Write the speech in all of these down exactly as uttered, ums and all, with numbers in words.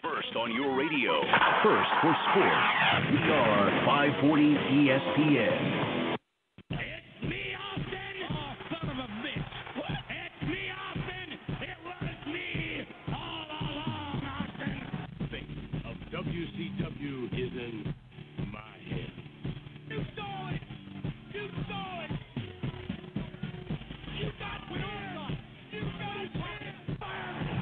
First on your radio, first for sports. We are five forty E S P N. It's me, Austin! Oh, son of a bitch! It's me, Austin! It was me all along, Austin! The fate of W C W is in my head. You stole it! You stole it! You got Winona! You got it! Fire me!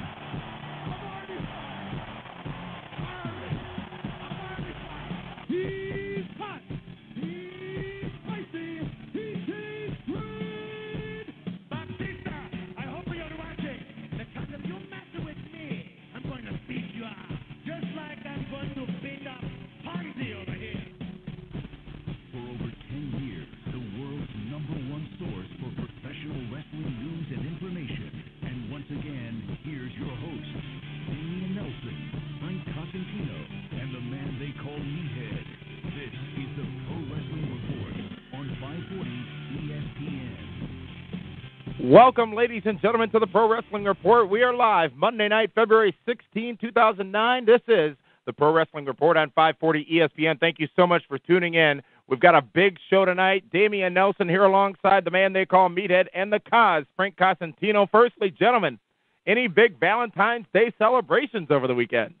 He's hot! He's spicy! He tastes good! Batista, I hope you're watching, because if you mess with me, I'm going to beat you up, just like I'm going to beat up Ponzi over here. For over ten years, the world's number one source for professional wrestling news and information. And once again, here's your hosts, Damian Nelson, Frank Cosentino, and the man they call Meathead. This is the Pro Wrestling Report on five forty E S P N. Welcome, ladies and gentlemen, to the Pro Wrestling Report. We are live Monday night, February sixteenth, two thousand nine. This is the Pro Wrestling Report on five forty E S P N. Thank you so much for tuning in. We've got a big show tonight. Damian Nelson here alongside the man they call Meathead and the Cos, Frank Cosentino. Firstly, gentlemen, any big Valentine's Day celebrations over the weekend?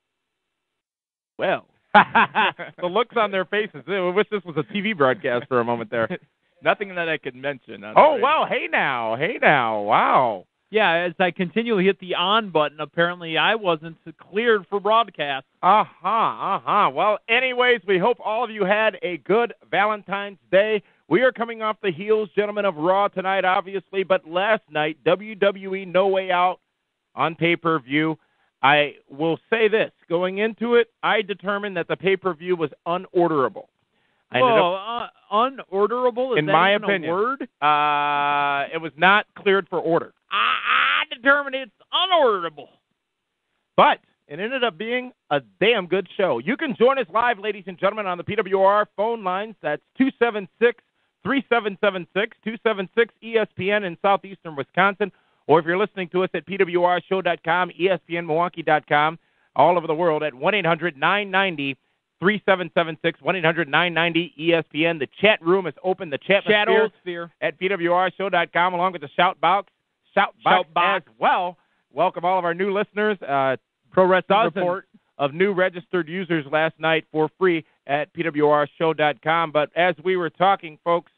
Well, the looks on their faces. I wish this was a T V broadcast for a moment there. Nothing that I could mention. I'm Oh, afraid. wow. Hey now. Hey now. Wow. Yeah, as I continually hit the on button, apparently I wasn't cleared for broadcast. Uh-huh, uh-huh. Well, anyways, we hope all of you had a good Valentine's Day. We are coming off the heels, gentlemen, of Raw tonight, obviously, but last night, W W E No Way Out on pay-per-view. I will say this. Going into it, I determined that the pay-per-view was unorderable. I ended Whoa, up, uh, unorderable? Is in that my even opinion, a word? Uh, it was not cleared for order. I, I determined it's unorderable. But it ended up being a damn good show. You can join us live, ladies and gentlemen, on the P W R phone lines. That's two seven six, three seven seven six, two seven six E S P N in southeastern Wisconsin. Or if you're listening to us at P W R show dot com, E S P N Milwaukee dot com, all over the world at one eight hundred nine ninety three seven seven six, one eight hundred nine ninety E S P N. The chat room is open. The chat Chatosphere at P W R show dot com, along with the shout box, shout box, Shout box. as well. Welcome all of our new listeners. Uh, Pro Wrestling Dozens. Report of new registered users last night for free at P W R show dot com. But as we were talking, folks,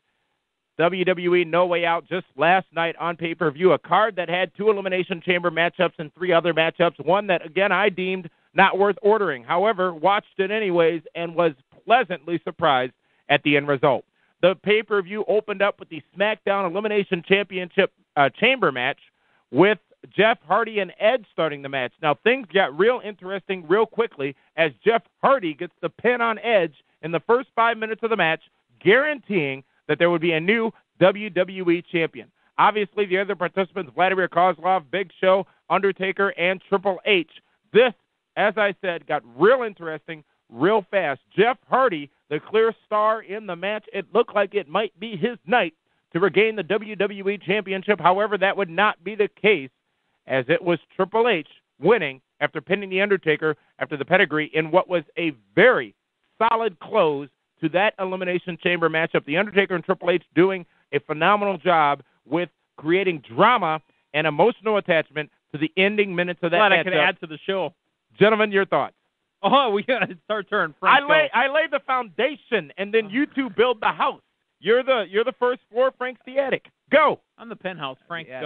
W W E No Way Out just last night on pay-per-view, a card that had two Elimination Chamber matchups and three other matchups, one that, again, I deemed not worth ordering. However, watched it anyways and was pleasantly surprised at the end result. The pay-per-view opened up with the SmackDown Elimination Championship uh, Chamber match with Jeff Hardy and Edge starting the match. Now, things got real interesting real quickly as Jeff Hardy gets the pin on Edge in the first five minutes of the match, guaranteeing that there would be a new W W E champion. Obviously, the other participants, Vladimir Kozlov, Big Show, Undertaker, and Triple H. This, as I said, got real interesting real fast. Jeff Hardy, the clear star in the match, it looked like it might be his night to regain the W W E championship. However, that would not be the case, as it was Triple H winning after pinning the Undertaker after the pedigree in what was a very solid close to that Elimination Chamber matchup. The Undertaker and Triple H doing a phenomenal job with creating drama and emotional attachment to the ending minutes of that Glad matchup. I could add to the show. Gentlemen, your thoughts. Oh, we got to start turning. I Frank, lay go. I lay the foundation, and then you two build the house. You're the you're the first floor, Frank's the attic. Go. I'm the penthouse. Frank, Yeah. go.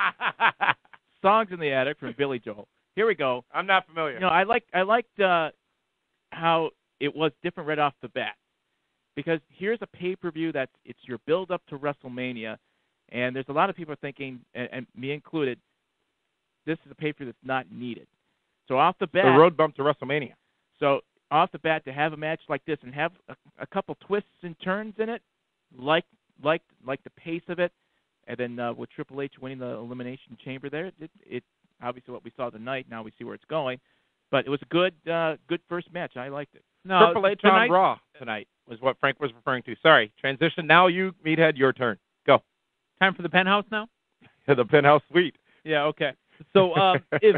Songs in the Attic from Billy Joel. Here we go. I'm not familiar. You know, I like I liked uh, how it was different right off the bat, because here's a pay-per-view that's it's your build-up to WrestleMania, and there's a lot of people thinking, and, and me included, this is a pay-per-view that's not needed. So off the bat, the road bump to WrestleMania. So off the bat, to have a match like this and have a, a couple twists and turns in it, like like like the pace of it, and then uh, with Triple H winning the Elimination Chamber there, it, it obviously what we saw tonight. Now we see where it's going, but it was a good uh, good first match. I liked it. No, Triple H tonight, on Raw tonight was what Frank was referring to. Sorry, transition. Now you, Meathead, your turn. Go. Time for the penthouse now. The penthouse suite. Yeah. Okay. So um, if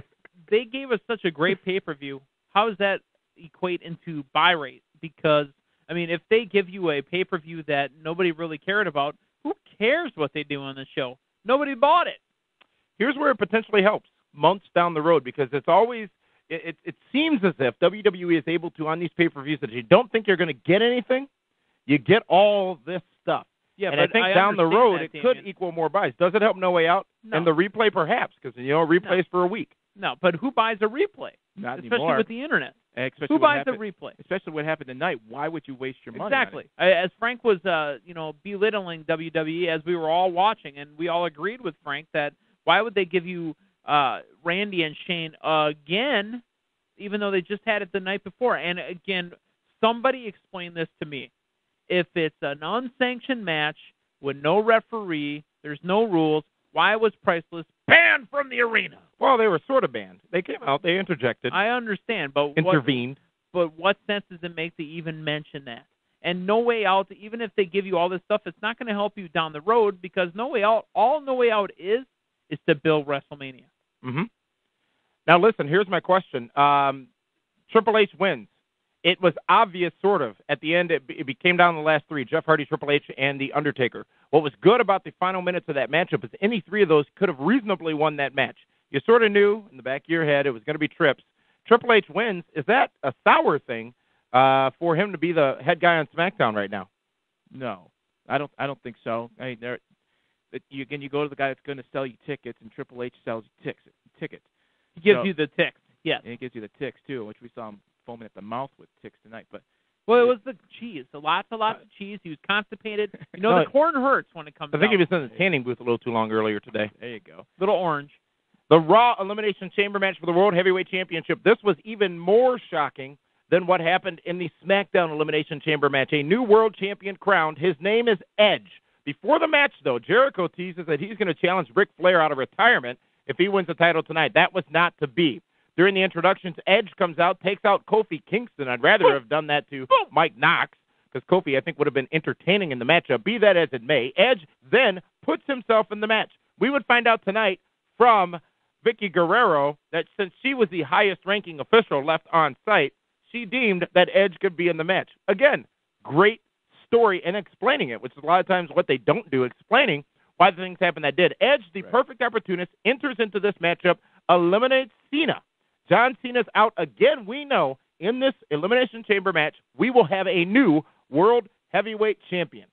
they gave us such a great pay-per-view, how does that equate into buy rate? Because, I mean, if they give you a pay-per-view that nobody really cared about, who cares what they do on the show? Nobody bought it. Here's where it potentially helps months down the road, because it's always it, it, it seems as if W W E is able to, on these pay-per-views that you don't think you're going to get anything, you get all this stuff. Yeah, and but I think I down the road that, it Damian. could equal more buys. Does it help No Way Out? No. And the replay perhaps, because, you know, replays No. for a week. No, but who buys a replay? Not Especially anymore. with the Internet. Especially Who what buys happened, a replay? Especially what happened tonight. Why would you waste your money Exactly. on it? As Frank was, uh, you know, belittling W W E as we were all watching, and we all agreed with Frank that why would they give you uh, Randy and Shane again, even though they just had it the night before? And again, somebody explain this to me. If it's an unsanctioned match with no referee, there's no rules, why was Priceless banned from the arena? Well, they were sort of banned. They came out, they interjected, I understand, but intervened. What, but what sense does it make to even mention that? And No Way Out, even if they give you all this stuff, it's not going to help you down the road, because No Way Out, all No Way Out is, is to build WrestleMania. Mm-hmm. Now, listen, here's my question. Um, Triple H wins. It was obvious, sort of. At the end, it, it came down to the last three, Jeff Hardy, Triple H, and The Undertaker. What was good about the final minutes of that matchup is any three of those could have reasonably won that match. You sort of knew in the back of your head it was going to be Trips. Triple H wins. Is that a sour thing uh, for him to be the head guy on SmackDown right now? No, I don't. I don't think so. I mean, there. You, again, you go to the guy that's going to sell you tickets, and Triple H sells you ticks, tickets. He gives So- you the ticks, yes. And he gives you the ticks too, which we saw him foaming at the mouth with ticks tonight. But Well, it was the cheese, the lots and lots of cheese. He was constipated. You know, No, the corn hurts when it comes I think out. he was in the tanning booth a little too long earlier today. there you go. Little orange. The Raw Elimination Chamber match for the World Heavyweight Championship. This was even more shocking than what happened in the SmackDown Elimination Chamber match. A new world champion crowned. His name is Edge. Before the match, though, Jericho teases that he's going to challenge Ric Flair out of retirement if he wins the title tonight. That was not to be. During the introductions, Edge comes out, takes out Kofi Kingston. I'd rather have done that to Mike Knox, because Kofi, I think, would have been entertaining in the matchup. Be that as it may, Edge then puts himself in the match. We would find out tonight from Vicky Guerrero that since she was the highest-ranking official left on site, she deemed that Edge could be in the match. Again, great story and explaining it, which is a lot of times what they don't do, explaining why the things happen that did. Edge, the Right. perfect opportunist, enters into this matchup, eliminates Cena. John Cena's out again. We know in this Elimination Chamber match, we will have a new World Heavyweight Champion.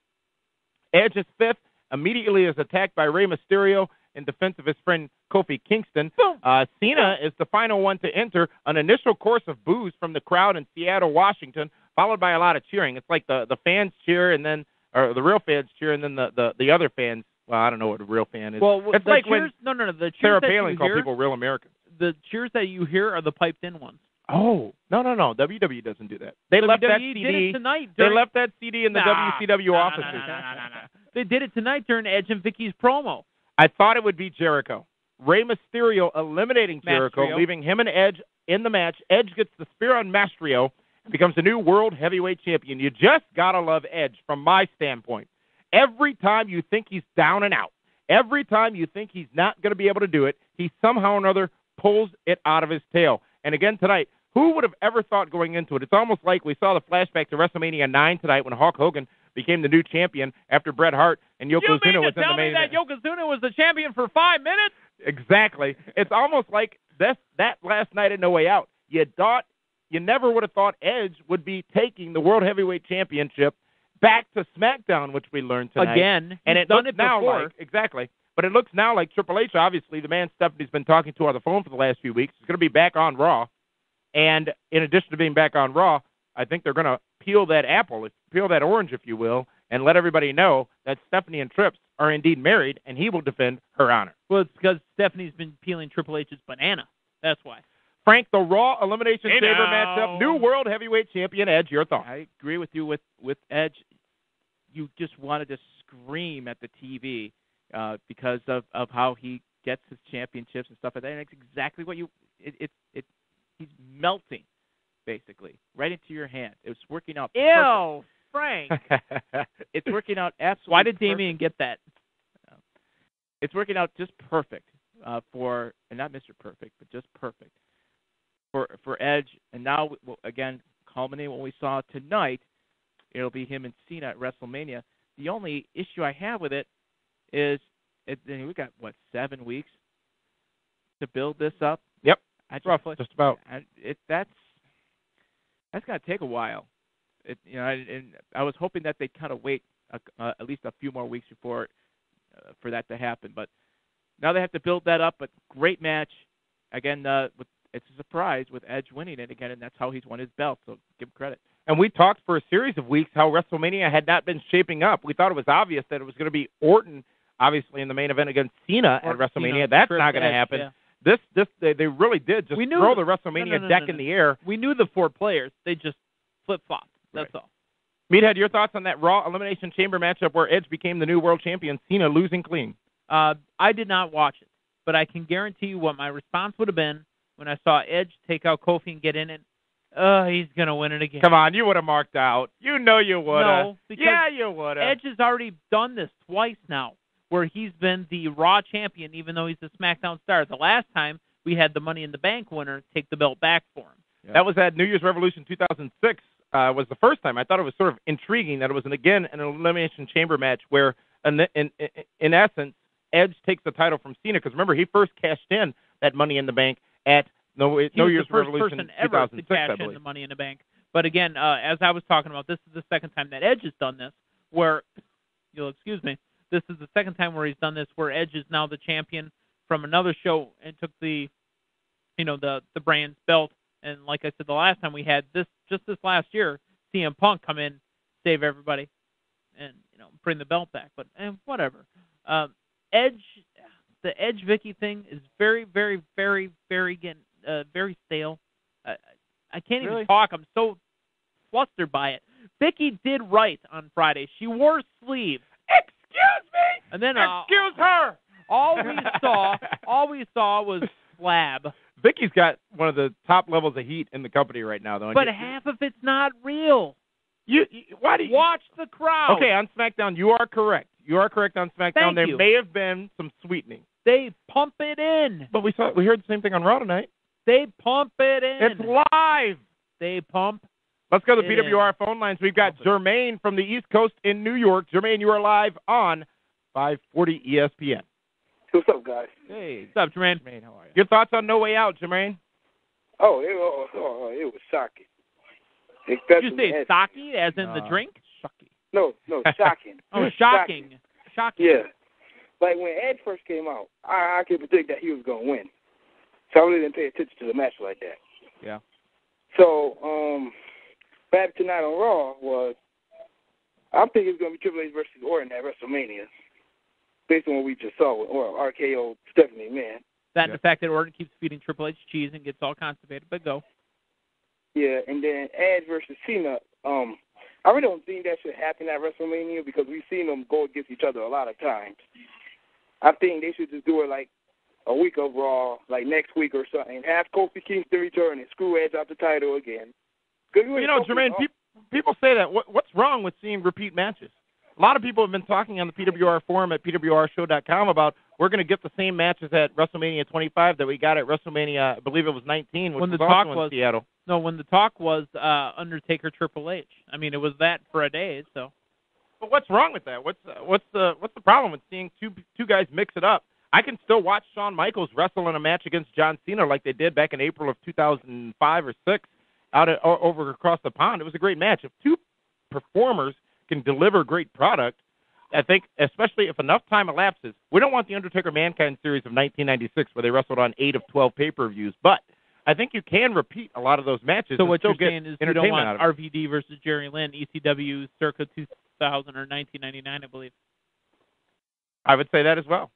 Edge is fifth, immediately is attacked by Rey Mysterio in defense of his friend Kofi Kingston. Uh, Cena is the final one to enter. An initial course of boos from the crowd in Seattle, Washington, followed by a lot of cheering. It's like the, the fans cheer and then, or the real fans cheer, and then the, the, the other fans, well, I don't know what a real fan is. Well, it's the like cheers, when no, no, no. The cheers Sarah that Palin you called hear, people real Americans. the cheers that you hear are the piped-in ones. Oh, no, no, no. W W E doesn't do that. They left that W W E C did D. it tonight. They During, left that C D in the Nah, W C W nah, nah, offices. nah, nah, nah, nah, nah. They did it tonight during Edge and Vicky's promo. I thought it would be Jericho. Rey Mysterio eliminating Jericho, Mysterio. leaving him and Edge in the match. Edge gets the spear on Mysterio and becomes the new World Heavyweight Champion. You just got to love Edge from my standpoint. Every time you think he's down and out, every time you think he's not going to be able to do it, he somehow or another pulls it out of his tail. And again tonight, who would have ever thought going into it? It's almost like we saw the flashback to WrestleMania nine tonight when Hulk Hogan became the new champion after Bret Hart and You Yokozuna mean was to in tell the me main that Yokozuna was the champion for five minutes? Exactly. It's almost like this, that last night at No Way Out. You thought, you never would have thought Edge would be taking the World Heavyweight Championship back to SmackDown, which we learned tonight. Again, and he's it done looks it now before. like exactly. But it looks now like Triple H, obviously the man Stephanie's been talking to on the phone for the last few weeks, is going to be back on Raw. And in addition to being back on Raw, I think they're going to peel that apple, peel that orange, if you will, and let everybody know that Stephanie and Trips are indeed married, and he will defend her honor. Well, it's because Stephanie's been peeling Triple H's banana. That's why. Frank, the Raw Elimination Hey Chamber now. matchup, new World Heavyweight Champion Edge, your thoughts? I agree with you with, with Edge. You just wanted to scream at the T V uh, because of, of how he gets his championships and stuff like that. And it's exactly what you it, – it, it, he's melting, basically, right into your hand. It was working out perfect. Ew, Frank. It's working out absolutely Why did perfect. Damien get that? It's working out just perfect. uh, for, and not Mister Perfect, but just perfect for for Edge. And now, again, culminating what we saw tonight, it'll be him and Cena at WrestleMania. The only issue I have with it is it, we got, what, seven weeks to build this up? Yep, I just, roughly. Just about. I, it, that's that's going to take a while. It, you know, I, and I was hoping that they'd kind of wait a, uh, at least a few more weeks before uh, for that to happen. But now they have to build that up. But great match. Again, uh, with, it's a surprise with Edge winning it again, and that's how he's won his belt. So give him credit. And we talked for a series of weeks how WrestleMania had not been shaping up. We thought it was obvious that it was going to be Orton, obviously, in the main event against Cena Orton, at WrestleMania. Cena, That's Triple not going to H, happen. yeah. This, this, they, they really did just We knew throw the- the WrestleMania no, no, no, deck no, no. in the air. We knew the four players. They just flip-flopped. That's Right. all. Meathead, your thoughts on that Raw Elimination Chamber matchup where Edge became the new world champion, Cena losing clean? Uh, I did not watch it, but I can guarantee you what my response would have been when I saw Edge take out Kofi and get in it. Oh, he's going to win it again. Come on, you would have marked out. You know you would have. No, because yeah, you would have. Edge has already done this twice now, where he's been the Raw champion, even though he's the SmackDown star. The last time we had the Money in the Bank winner take the belt back for him. Yeah. That was at New Year's Revolution two thousand six. Uh, was the first time. I thought it was sort of intriguing that it was, an, again, an Elimination Chamber match where, in, in, in essence, Edge takes the title from Cena. Because remember, he first cashed in that Money in the Bank at No, He no was Year's the first Revolution person ever to two thousand six, cash I in believe. the Money in the Bank. But again, uh, as I was talking about, this is the second time that Edge has done this, where, you'll excuse me, this is the second time where he's done this, where Edge is now the champion from another show and took the, you know, the, the brand's belt. And like I said, the last time we had this, just this last year, C M Punk come in, save everybody, and, you know, bring the belt back. But eh, whatever. Um, Edge, the Edge Vicky thing is very, very, very, very getting uh, very stale. I, I can't Really? even talk. I'm so flustered by it. Vicky did right on Friday. She wore sleeves. Excuse me. And then uh, Excuse her. all we saw, all we saw was slab. Vicky's got one of the top levels of heat in the company right now, though. But you, half of it's not real. you, you why do you Watch the crowd. Okay, on SmackDown, you are correct. You are correct on SmackDown. Thank there you. may have been some sweetening, They pump it in. but we saw we heard the same thing on Raw tonight. They pump it in. It's live. They pump. Let's go to the It P W R phone lines. We've got Jermaine from the East Coast in New York. Jermaine, you are live on five forty E S P N. What's up, guys? Hey, What's up, Jermaine? Jermaine, how are you? Your thoughts on No Way Out, Jermaine? Oh, it, oh, oh, oh, it was shocking. Did Especially you say Ed- sake, as in the Uh, drink? Shucky. No, no, shocking. Oh, shocking. Shocking. Yeah. Like when Ed first came out, I, I could predict that he was going to win. So I really didn't pay attention to the match like that. Yeah. So, um, back tonight on Raw was, I'm thinking it's going to be Triple H versus Orton at WrestleMania, based on what we just saw with or R K O Stephanie McMahon. That and Yeah. the fact that Orton keeps feeding Triple H cheese and gets all constipated, but go. Yeah, and then Edge versus Cena. Um, I really don't think that should happen at WrestleMania because we've seen them go against each other a lot of times. I think they should just do it like a week of Raw, like next week or something. Have Kofi Kingston return and screw Edge out the title again. You know, Jermaine, people, people say that. What, what's wrong with seeing repeat matches? A lot of people have been talking on the P W R forum at P W R show dot com about we're going to get the same matches at WrestleMania twenty-five that we got at WrestleMania, I believe it was nineteen, which When the was talk also was- in Seattle. No, when the talk was uh, Undertaker Triple H. I mean, it was that for a day, so. But what's wrong with that? What's uh, what's the what's the problem with seeing two two guys mix it up? I can still watch Shawn Michaels wrestle in a match against John Cena like they did back in April of two thousand five or six out at, o- over across the pond. It was a great match. If two performers can deliver great product, I think, especially if enough time elapses, we don't want the Undertaker Mankind series of nineteen ninety-six where they wrestled on eight of twelve pay-per-views, but I think you can repeat a lot of those matches. So and what still you're get saying is you don't entertainment out want of it. R V D versus Jerry Lynn, E C W circa two thousand or nineteen ninety-nine, I believe. I would say that as well.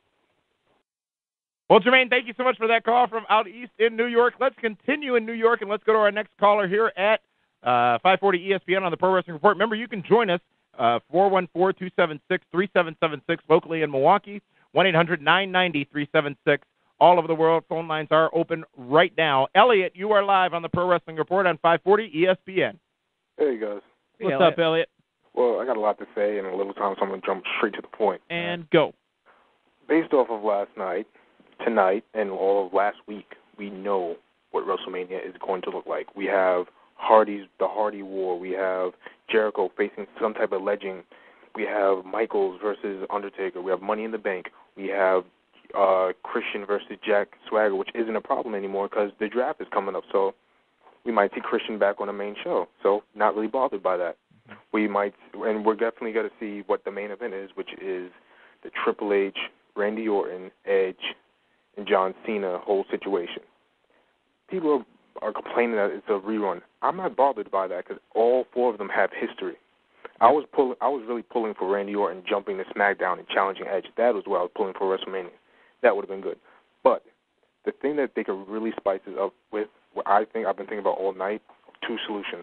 Well, Jermaine, thank you so much for that call from out east in New York. Let's continue in New York, and let's go to our next caller here at uh, five forty E S P N on the Pro Wrestling Report. Remember, you can join us, uh, four one four, two seven six, three seven seven six, locally in Milwaukee, one eight hundred, nine nine zero, three seven six. All over the world, phone lines are open right now. Elliot, you are live on the Pro Wrestling Report on five forty E S P N. There you go. Hey, What's Elliot. up, Elliot? Well, I got a lot to say in a little time, so I'm going to jump straight to the point. And go. Based off of last night, tonight and all of last week, we know what WrestleMania is going to look like. We have Hardy's, the Hardy War. We have Jericho facing some type of legend. We have Michaels versus Undertaker. We have Money in the Bank. We have uh, Christian versus Jack Swagger, which isn't a problem anymore because the draft is coming up. So we might see Christian back on the main show. So not really bothered by that. Mm-hmm. We might, and we're definitely going to see what the main event is, which is the Triple H, Randy Orton, Edge, and John Cena whole situation. People are, are complaining that it's a rerun. I'm not bothered by that because all four of them have history. I was pulling. I was really pulling for Randy Orton jumping to SmackDown and challenging Edge. That was what I was pulling for WrestleMania. That would have been good. But the thing that they could really spice it up with, what I think I've been thinking about all night, two solutions.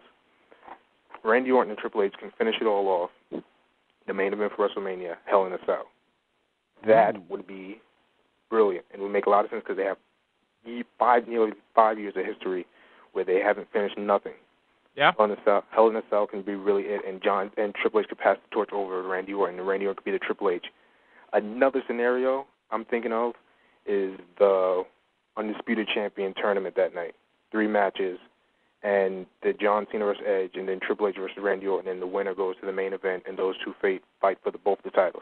Randy Orton and Triple H can finish it all off. The main event for WrestleMania, Hell in a Cell. That mm. would be brilliant and would make a lot of sense because they have five, nearly five years of history where they haven't finished nothing. Yeah. Hell in a Cell, Hell in a Cell can be really it, and John and Triple H could pass the torch over to Randy Orton, and Randy Orton could be the Triple H. Another scenario I'm thinking of is the Undisputed Champion tournament that night. Three matches, and the John Cena versus Edge, and then Triple H versus Randy Orton, and the winner goes to the main event, and those two fight, fight for the, both the titles.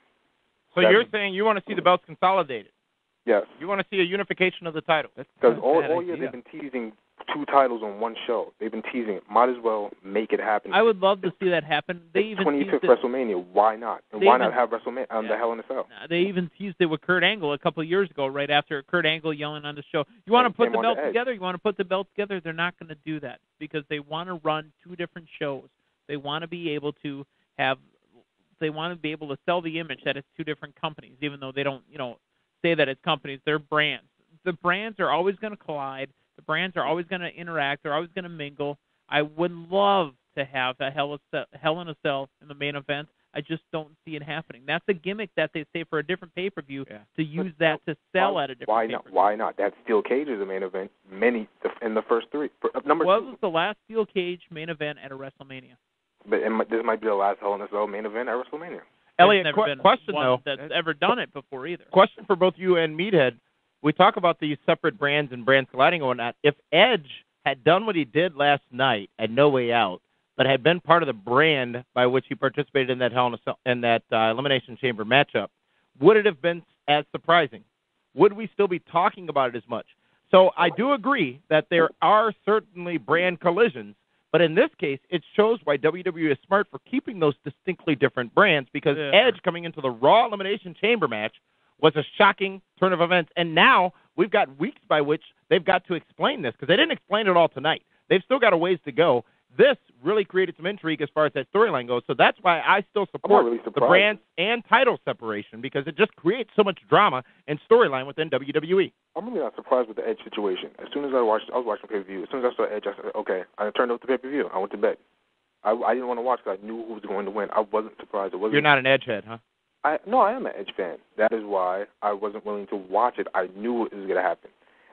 So That's, you're saying you want to see the belts consolidated? Yes. You want to see a unification of the title? Because all, all year they've been teasing two titles on one show. They've been teasing it. Might as well make it happen. I would love to see that happen. They it's even twenty-fifth teased WrestleMania. Why not? And they why even, not have WrestleMania on yeah. the Hell in a Cell? They even teased it with Kurt Angle a couple of years ago, right after Kurt Angle yelling on the show, you want to put the belt together? You want to put the belt together? They're not going to do that because they want to run two different shows. They want to be able to have, they want to be able to sell the image that it's two different companies, even though they don't, you know, say that it's companies. They're brands. The brands are always going to collide. The brands are always going to interact. They're always going to mingle. I would love to have a Hell in a Cell in the main event. I just don't see it happening. That's a gimmick that they say for a different pay-per-view yeah. to use that to sell why, at a different why pay-per-view. Not? Why not? That Steel Cage is the main event. Many in the first three. Number what two. was the last Steel Cage main event at a WrestleMania? But it, this might be the last Hell in a Cell main event at WrestleMania. Elliot, never qu- been question one though. that's ever done it before either. Question for both you and Meathead. We talk about these separate brands and brands colliding and whatnot. If Edge had done what he did last night at No Way Out, but had been part of the brand by which he participated in that Hell in a Cell, in that uh, Elimination Chamber matchup, would it have been as surprising? Would we still be talking about it as much? So I do agree that there are certainly brand collisions, but in this case, it shows why W W E is smart for keeping those distinctly different brands because yeah. Edge coming into the Raw Elimination Chamber match was a shocking turn of events, and now we've got weeks by which they've got to explain this because they didn't explain it all tonight. They've still got a ways to go. This really created some intrigue as far as that storyline goes, so that's why I still support really the brands and title separation because it just creates so much drama and storyline within W W E. I'm really not surprised with the Edge situation. As soon as I watched, I was watching pay-per-view. As soon as I saw Edge, I said, okay, I turned off the pay-per-view. I went to bed. I, I didn't want to watch because I knew who was going to win. I wasn't surprised. It wasn't. You're not an Edge head, huh? I, no, I am an Edge fan. That is why I wasn't willing to watch it. I knew it was going to happen.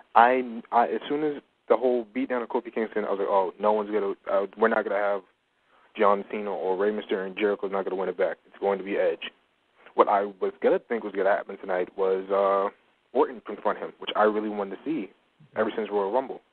I, I as soon as the whole beatdown of Kofi Kingston, I was like, oh, no one's going to, uh, we're not going to have John Cena or Rey Mysterio, and Jericho's not going to win it back. It's going to be Edge. What I was going to think was going to happen tonight was uh, Orton confront him, which I really wanted to see ever since Royal Rumble.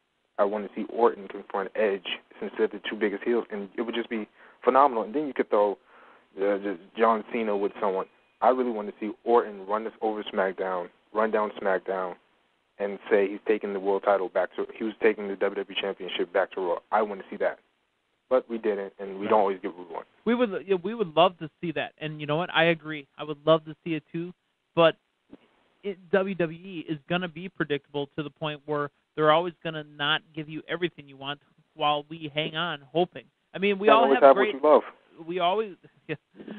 I wanted to see Orton confront Edge since they're the two biggest heels, and it would just be phenomenal. And then you could throw uh, John Cena with someone. I really wanted to see Orton run this over SmackDown, run down SmackDown, and say he's taking the world title back to, he was taking the W W E Championship back to Raw. I want to see that. But we didn't, and we don't always get what we want. We would, yeah, we would love to see that. And you know what? I agree. I would love to see it too. But it, W W E is going to be predictable to the point where they're always going to not give you everything you want while we hang on hoping. I mean, we you all have, have great. What you love. We always. Yeah,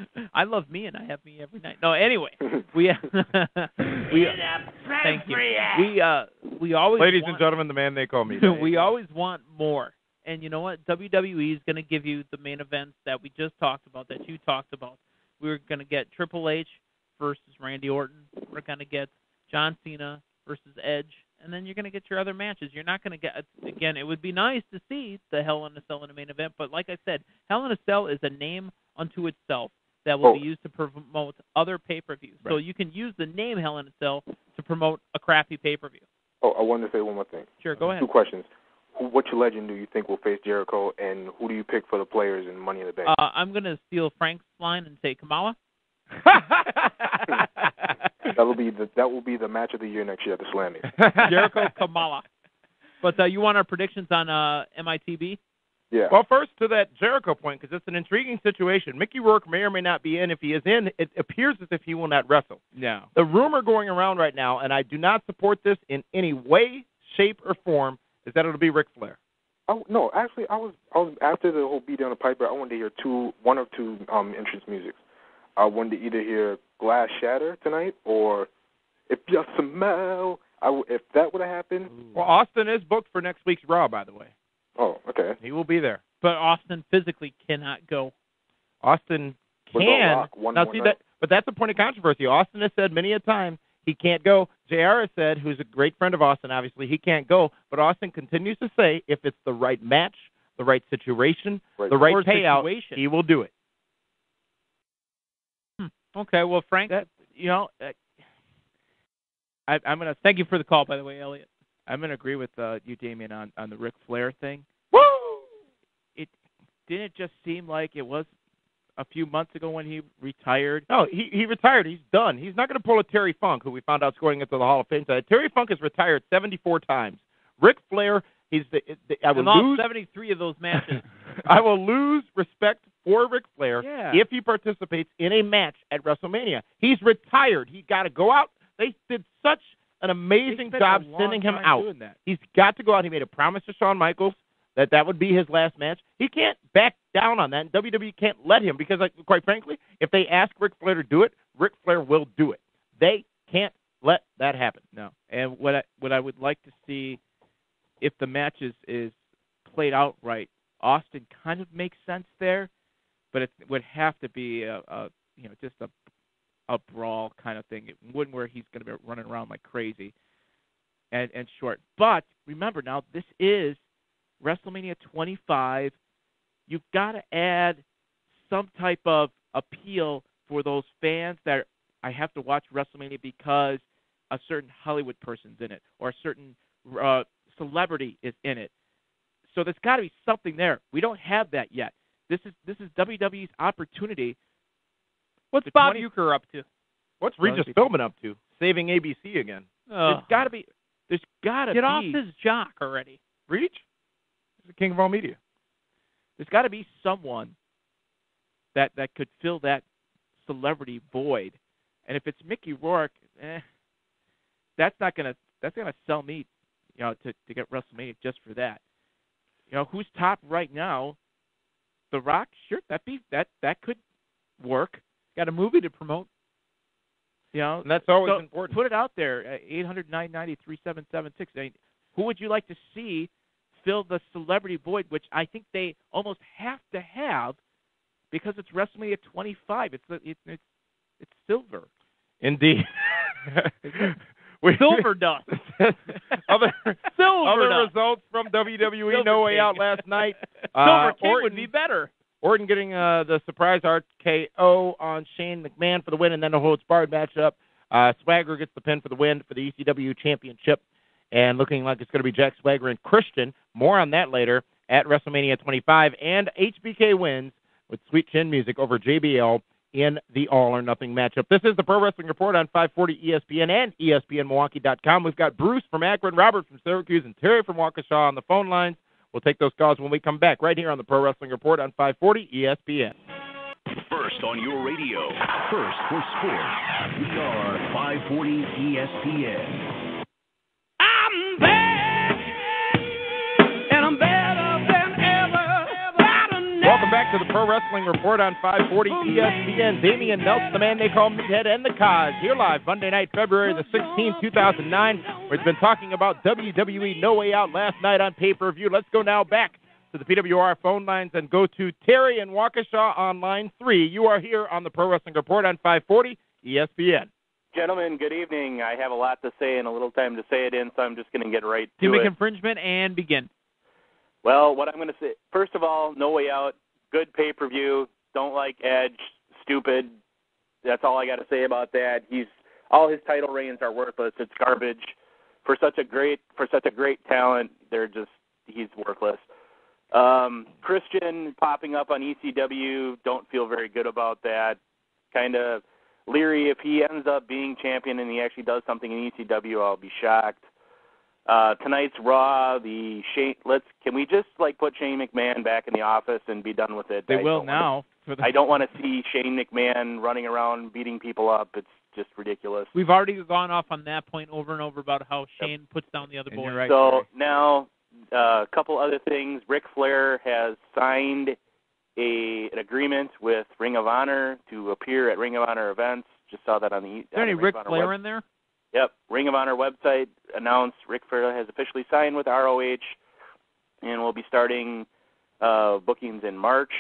I love me, and I have me every night. No, anyway, we. we thank you. We uh we always. Ladies want, and gentlemen, the man they call me. We always want more. And you know what? W W E is going to give you the main events that we just talked about, that you talked about. We're going to get Triple H versus Randy Orton. We're going to get John Cena versus Edge. And then you're going to get your other matches. You're not going to get, again, it would be nice to see the Hell in a Cell in the main event. But like I said, Hell in a Cell is a name unto itself that will oh. be used to promote other pay-per-views. Right. So you can use the name Hell in a Cell to promote a crappy pay-per-view. Oh, I wanted to say one more thing. Sure, go ahead. Two questions. Who, which legend do you think will face Jericho, and who do you pick for the players in Money in the Bank? Uh, I'm going to steal Frank's line and say Kamala. that will be the that will be the match of the year next year at the Slammy. Jericho Kamala. But uh, you want our predictions on uh, M I T B? Yeah. Well, first to that Jericho point, because it's an intriguing situation. Mickey Rourke may or may not be in. If he is in, it appears as if he will not wrestle. No. The rumor going around right now, and I do not support this in any way, shape, or form, is that it'll be Ric Flair. Oh, no, actually, I was I was after the whole beat down the Piper. I wanted to hear two, one or two um, entrance musics. I wanted to either hear Glass Shatter tonight or If You Smell. I w- if that would have happened. Well, Austin is booked for next week's Raw, by the way. Oh, okay. He will be there. But Austin physically cannot go. Austin With no can. Rock, one now, more see night. that, but that's a point of controversy. Austin has said many a time he can't go. J R has said, who's a great friend of Austin, obviously, he can't go. But Austin continues to say if it's the right match, the right situation, Right. the right Or payout, situation. he will do it. Hmm. Okay, well, Frank, That you know, uh, I, I'm gonna thank you for the call, by the way, Elliot. I'm gonna agree with uh, you, Damien, on on the Ric Flair thing. Woo! It didn't it just seem like it was a few months ago when he retired. No, he he retired. He's done. He's not going to pull a Terry Funk, who we found out scoring into the Hall of Fame today. Terry Funk has retired seventy-four times. Ric Flair, he's the, the I will And lost lose seventy-three of those matches. I will lose respect for Ric Flair Yeah. if he participates in a match at WrestleMania. He's retired. He's got to go out. They did such an They amazing spent job a long sending him time out. doing that. He's got to go out. He made a promise to Shawn Michaels that that would be his last match. He can't back down on that, and W W E can't let him because, like, quite frankly, if they ask Ric Flair to do it, Ric Flair will do it. They can't let that happen. No. And what I what I would like to see, if the match is, is played out right, Austin kind of makes sense there, but it would have to be a, a you know just a a brawl kind of thing. It wouldn't where he's going to be running around like crazy and and short. But remember now, this is WrestleMania twenty-five. You've got to add some type of appeal for those fans that I have to watch WrestleMania because a certain Hollywood person's in it or a certain uh, celebrity is in it. So there's got to be something there. We don't have that yet. This is this is W W E's opportunity. What's The Bob twenty Uecker up to? What's Well, Regis that'd be- Philbin up to? Saving A B C again. Ugh. There's got to be. There's got to Get be. off his jock already. Reach? He's the king of all media. There's got to be someone that that could fill that celebrity void. And if it's Mickey Rourke, eh, that's not gonna that's gonna sell me, you know, to to get WrestleMania just for that. You know, who's top right now? The Rock, sure, that be that that could work. Got a movie to promote. You know, And that's always so important. Put it out there, eight hundred nine ninety three seven seven six. I mean, who would you like to see fill the celebrity void, which I think they almost have to have because it's WrestleMania twenty-five. It's it's it's, it's silver. Indeed. We- Silver dust. other Silver other dust. results from W W E Silver No Way King. Out last night. Silver Uh, King Orton, would be better. Orton getting uh, the surprise R K O on Shane McMahon for the win, and then the holds barred matchup. Uh, Swagger gets the pin for the win for the E C W Championship, and looking like it's going to be Jack Swagger and Christian. More on that later at WrestleMania twenty-five. And H B K wins with Sweet Chin Music over J B L in the All or Nothing matchup. This is the Pro Wrestling Report on five forty E S P N and E S P N Milwaukee dot com. We've got Bruce from Akron, Robert from Syracuse, and Terry from Waukesha on the phone lines. We'll take those calls when we come back right here on the Pro Wrestling Report on five forty E S P N. First on your radio, first for sports. We are five forty E S P N. I'm back, and I'm better than ever. Welcome back to the Pro Wrestling Report on five forty E S P N. Damian Nelson, the man they call Meathead, and the Cause, here live Monday night, February the sixteenth, two thousand nine. We've been talking about W W E No Way Out last night on pay-per-view. Let's go now back to the P W R phone lines and go to Terry in Waukesha on line three. You are here on the Pro Wrestling Report on five forty E S P N. Gentlemen, good evening. I have a lot to say and a little time to say it in, so I'm just going to get right to Gimmick it. infringement and begin. Well, what I'm going to say, first of all, No Way Out, good pay-per-view. Don't like Edge, stupid. That's all I got to say about that. He's all his title reigns are worthless. It's garbage. For such a great for such a great talent, they're just he's worthless. Um, Christian popping up on E C W, don't feel very good about that. Kind of leery if he ends up being champion and he actually does something in E C W, I'll be shocked. Uh, tonight's Raw, the Shane. Let's can we just like put Shane McMahon back in the office and be done with it? They I will now. To, the... I don't want to see Shane McMahon running around beating people up. It's just ridiculous. We've already gone off on that point over and over about how Shane yep. puts down the other boys. Right, so Gary. now uh, a couple other things. Ric Flair has signed a an agreement with Ring of Honor to appear at Ring of Honor events. Just saw that on the. Is there any Ric Flair web- in there? Yep. Ring of Honor website announced Ric Flair has officially signed with R O H and will be starting uh, bookings in March.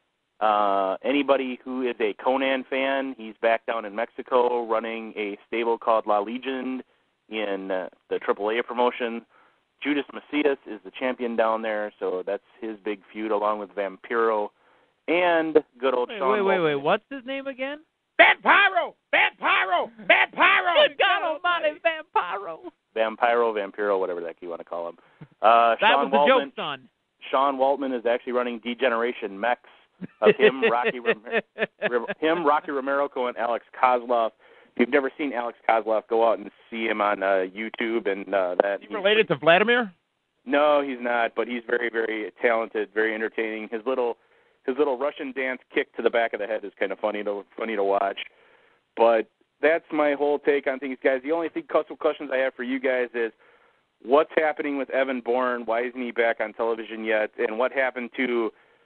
Uh, anybody who is a Conan fan, he's back down in Mexico running a stable called La Legion in uh, the triple A promotion. Judas Macias is the champion down there, so that's his big feud along with Vampiro and good old wait, Sean Wait, wait, Waltman. wait. What's his name again? Vampiro! Vampiro! Vampiro! Good God almighty, Vampiro! Vampiro, Vampiro, whatever the heck you want to call him. Uh, that Sean was the Waltman, joke, son. Sean Waltman is actually running Degeneration Mex of him, Rocky, Rom- him, Rocky Romero, and Alex Kozlov. If you've never seen Alex Kozlov, go out and see him on uh, YouTube. And uh, that. Is he related to Vladimir? No, he's not. But he's very, very talented, very entertaining. His little, his little Russian dance kick to the back of the head is kind of funny to funny to watch. But that's my whole take on things, guys. The only thing, couple questions I have for you guys is, what's happening with Evan Bourne? Why isn't he back on television yet? And what happened to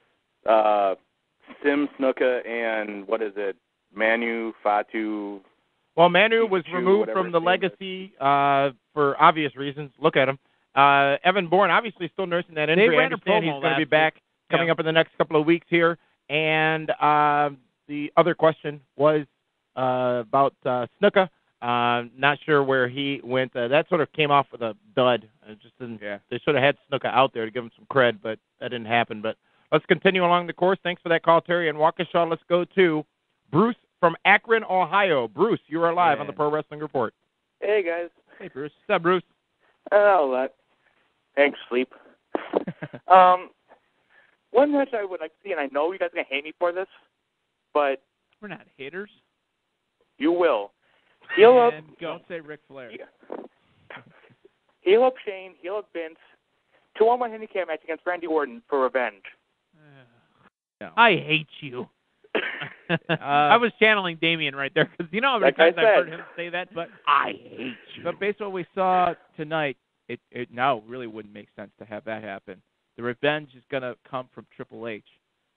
uh, Sim Snuka and what is it, Manu Fatu? Well, Manu was Chu, removed from the legacy uh, for obvious reasons. Look at him. Uh, Evan Bourne obviously still nursing that injury. They I ran a understand promo he's going to be last back week. coming Yeah. up in the next couple of weeks here. And uh, the other question was uh, about uh, Snuka. Uh, not sure where he went. Uh, that sort of came off with a dud. It just didn't, Yeah. They should have had Snuka out there to give him some cred, but that didn't happen. But let's continue along the course. Thanks for that call, Terry and Waukesha. Let's go to Bruce from Akron, Ohio. Bruce, you are live Yeah. on the Pro Wrestling Report. Hey, guys. Hey, Bruce. What's up, Bruce? Oh, that. Thanks, sleep. um, one match I would like to see, and I know you guys are going to hate me for this, but We're not haters. you will. Heel up, And don't say Ric Flair. heel up Shane, heel up Vince, two-on-one handicap match against Randy Orton for revenge. No. I hate you. Uh, I was channeling Damien right there because you know how many Like I times I've heard said. him say that, but I hate you. But based on what we saw tonight, it, it now really wouldn't make sense to have that happen. The revenge is going to come from Triple H.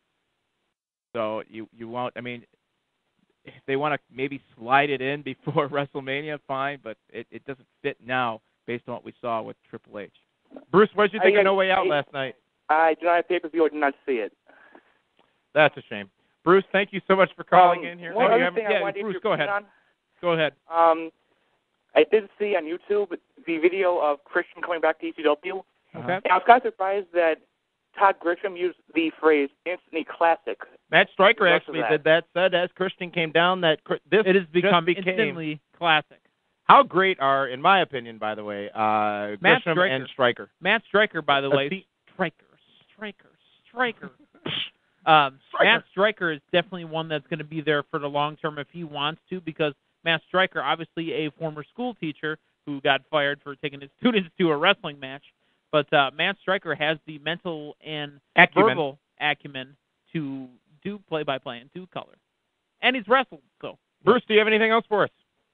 So you you won't. I mean, if they want to maybe slide it in before WrestleMania, fine. But it, it doesn't fit now based on what we saw with Triple H. Bruce, what did you think I- of No Way Out I- last night? I do not have pay-per-view. I did not see it. That's a shame. Bruce, thank you so much for calling Um, in here. One Oh, you other haven't- thing I yeah, wanted Bruce, your go ahead. opinion Go ahead. on. Um, I did see on YouTube the video of Christian coming back to E C W. Okay. And I was kind of surprised that Todd Grisham used the phrase instantly classic. Matt Stryker Most of actually that. did that. Said as Christian came down that Cr- this It has become just became instantly classic. how great are, in my opinion, by the way, uh, Matt Grisham Stryker. and Stryker. Matt Stryker, by the A way, the- Stryker, Stryker, Stryker. um, Stryker. Matt Stryker is definitely one that's going to be there for the long term if he wants to, because Matt Stryker, obviously a former school teacher who got fired for taking his students to a wrestling match, but uh, Matt Stryker has the mental and Acumen. verbal acumen to do play-by-play and do color, and he's wrestled. So, Bruce, do you have anything else for us?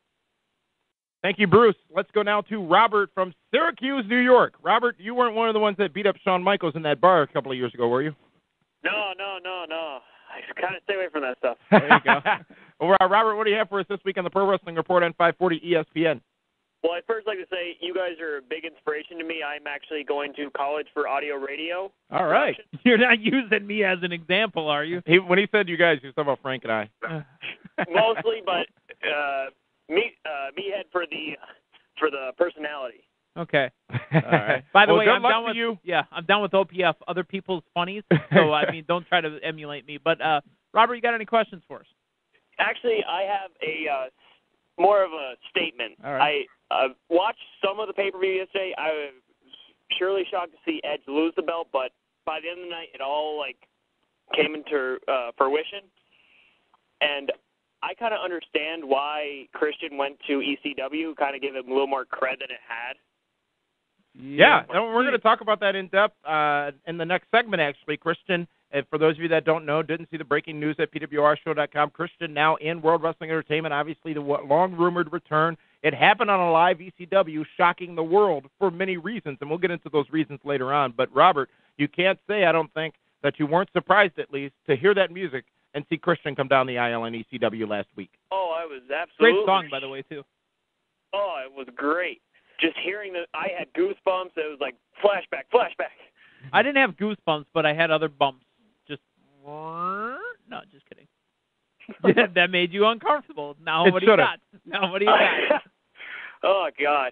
Thank you, Bruce. Let's go now to Robert from Syracuse, New York. Robert, you weren't one of the ones that beat up Shawn Michaels in that bar a couple of years ago, were you? No, no, no, no. I kind of stay away from that stuff. There you go. Well, uh, Robert, what do you have for us this week on the Pro Wrestling Report on five forty E S P N? Well, I'd first like to say you guys are a big inspiration to me. I'm actually going to college for audio radio. All right. you're not using me as an example, are you? He, when he said you guys, he was talking about Frank and I. Mostly, but uh, me, uh, me head for the for the personality. Okay. All right. By the Well, way, good I'm luck down to with you. yeah, I'm down with O P F, other people's funnies. So I mean, don't try to emulate me. But uh, Robert, you got any questions for us? Actually, I have a uh, more of a statement. All right. I uh, watched some of the pay-per-view yesterday. I was surely shocked to see Edge lose the belt, but by the end of the night, it all like came into uh, fruition. And I kind of understand why Christian went to E C W, kind of give him a little more cred than it had. Yeah, and we're going to talk about that in depth uh, in the next segment, actually. Christian, and for those of you that don't know, didn't see the breaking news at P W R show dot com, Christian now in World Wrestling Entertainment, obviously the long-rumored return. It happened on a live E C W, shocking the world for many reasons, and we'll get into those reasons later on. But, Robert, you can't say, I don't think, that you weren't surprised, at least, to hear that music and see Christian come down the aisle in E C W last week. Oh, I was absolutely... Great song, by the way, too. Oh, it was great. Just hearing the... I had goosebumps. It was like flashback, flashback. I didn't have goosebumps, but I had other bumps. Just... No, just kidding. That made you uncomfortable. Now It what do you should've. got? Now what do you got? Oh, God.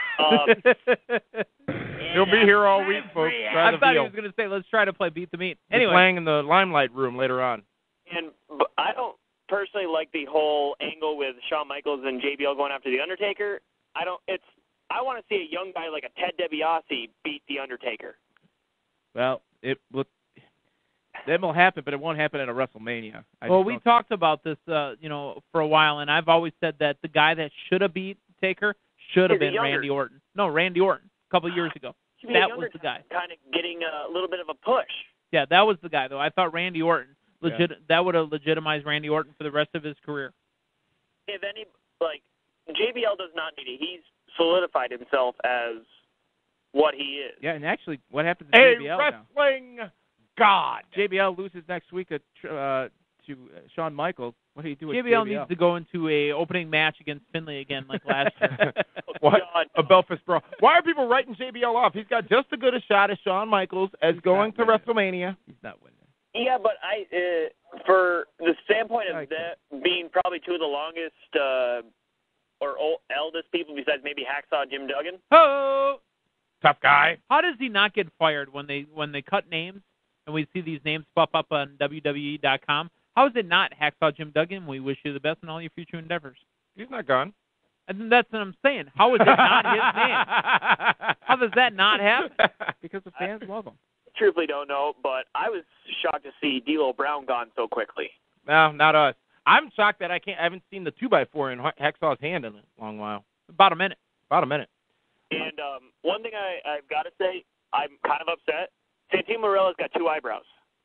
Um, He'll be here all week, folks. Try I the thought veal. he was going to say, let's try to play Beat the Meat. He's Anyway. playing in the Limelight room later on. and but I don't personally like the whole angle with Shawn Michaels and J B L going after The Undertaker. I don't... It's... I want to see a young guy like a Ted DiBiase beat The Undertaker. Well, it will. That will happen, but it won't happen at a WrestleMania. I Well, just we don't- talked about this, uh, you know, for a while, and I've always said that the guy that should have beat Taker should have He's a been younger- Randy Orton. No, Randy Orton, a couple of years ago. Maybe That a was the guy. Kind of getting a little bit of a push. Yeah, that was the guy, though. I thought Randy Orton, legit, Yeah. that would have legitimized Randy Orton for the rest of his career. If any, like, J B L does not need it. He's solidified himself as what he is. Yeah, and actually, what happened to A J B L now? wrestling god. J B L loses next week at, uh, to uh, Shawn Michaels. What do you do with J B L needs to go into a opening match against Finlay again, like last year. What? God. A Belfast brawl. Why are people writing J B L off? He's got just as good a shot as Shawn Michaels as He's going to not winning. WrestleMania. He's not winning. Yeah, but I, uh, for the standpoint of I that being probably two of the longest uh, or old, eldest people besides maybe Hacksaw Jim Duggan. Oh, Tough guy. how does he not get fired when they when they cut names and we see these names pop up on W W E dot com? How is it not Hacksaw Jim Duggan? We wish you the best in all your future endeavors. He's not gone. And that's what I'm saying. How is it not his name? How does that not happen? Because the fans love him. Truthfully don't know, but I was shocked to see D'Lo Brown gone so quickly. No, not us. I'm shocked that I can't. I haven't seen the two by four in Hacksaw's hand in a long while. About a minute. About a minute. And um, one thing I, I've got to say, I'm kind of upset. Santino Marella's got two eyebrows.